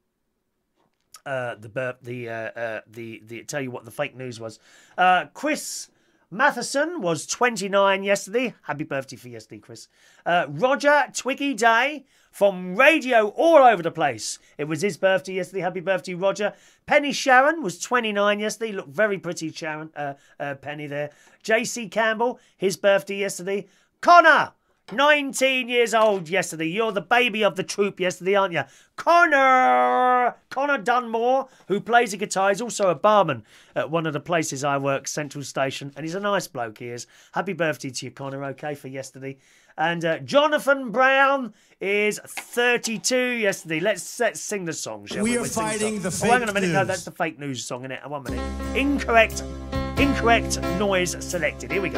uh the bur- the uh, uh the the tell you what the fake news was. Uh, Chris Matheson was twenty-nine yesterday. Happy birthday for yesterday, Chris. Uh, Roger Twiggy Day from Radio all over the place. It was his birthday yesterday. Happy birthday, Roger. Penny Sharon was twenty-nine yesterday. Looked very pretty, Sharon. Uh, uh, Penny there. J C Campbell, his birthday yesterday. Conor, nineteen years old yesterday. You're the baby of the troop yesterday, aren't you? Conor! Conor Dunmore, who plays the guitar. He's also a barman at one of the places I work, Central Station. And he's a nice bloke, he is. Happy birthday to you, Conor, okay, for yesterday. And uh, Johnathan Brown is thirty-two yesterday. Let's, let's sing the song, shall we? We are We'll sing fighting song. the fake Oh, hang on a minute. news. No, that's the fake news song, innit? One minute. Incorrect. Incorrect noise selected. Here we go.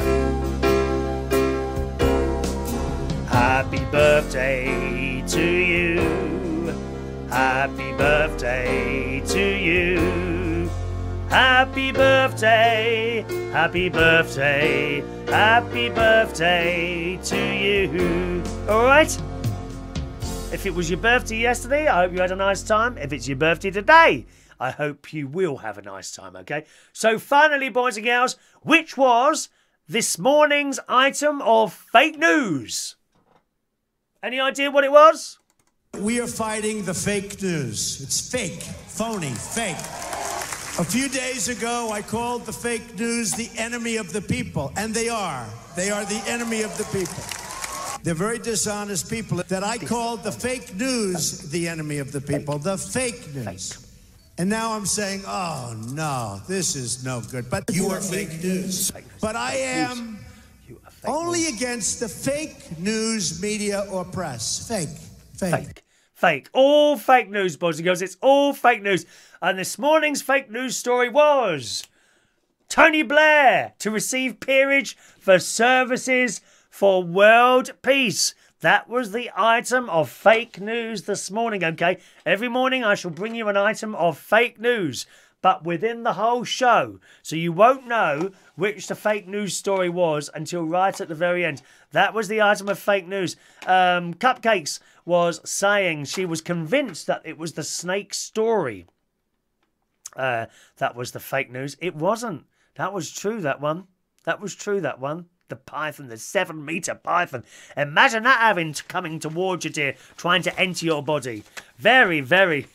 Happy birthday to you. Happy birthday to you. Happy birthday. Happy birthday. Happy birthday to you. All right? If it was your birthday yesterday, I hope you had a nice time. If it's your birthday today, I hope you will have a nice time, okay? So finally, boys and girls, which was this morning's item of fake news? Any idea what it was? We are fighting the fake news. It's fake, phony, fake. A few days ago, I called the fake news the enemy of the people, and they are. They are the enemy of the people. They're very dishonest people that I called the fake news the enemy of the people, the fake news. And now I'm saying, oh, no, this is no good. But you are fake news. But I am only against the fake news media or press. Fake. Fake. Fake. Fake. All fake news, boys and girls. It's all fake news. And this morning's fake news story was Tony Blair to receive peerage for services for world peace. That was the item of fake news this morning, okay? Every morning I shall bring you an item of fake news, but within the whole show. So you won't know which the fake news story was until right at the very end. That was the item of fake news. Um, Cupcakes was saying she was convinced that it was the snake story. Uh, that was the fake news. It wasn't. That was true, that one. That was true, that one. The python, the seven metre python. Imagine that having coming towards you, dear, trying to enter your body. Very, very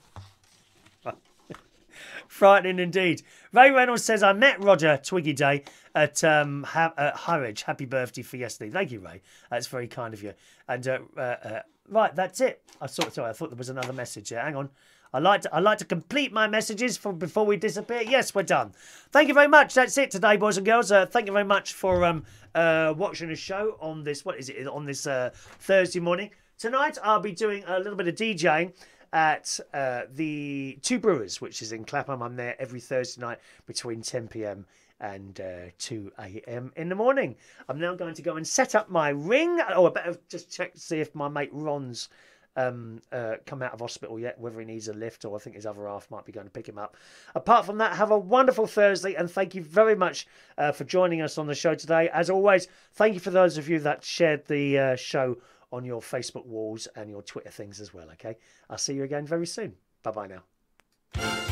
frightening indeed. Ray Reynolds says, I met Roger Twiggy Day at um, ha- uh, Harwich. Happy birthday for yesterday. Thank you, Ray. That's very kind of you. And uh, uh, uh, right, that's it. I thought, sorry, I thought there was another message there. Hang on. I like to I like to complete my messages for before we disappear. Yes, we're done. Thank you very much. That's it today, boys and girls. Uh, thank you very much for um uh watching the show on this. What is it on this uh, Thursday morning? Tonight I'll be doing a little bit of DJing at uh, the Two Brewers, which is in Clapham. I'm there every Thursday night between ten p m and uh, two a m in the morning. I'm now going to go and set up my ring. Oh, I better just check to see if my mate Ron's um, uh, come out of hospital yet, whether he needs a lift, or I think his other half might be going to pick him up. Apart from that, have a wonderful Thursday, and thank you very much uh, for joining us on the show today. As always, thank you for those of you that shared the uh, show on your Facebook walls and your Twitter things as well, okay? I'll see you again very soon. Bye-bye now.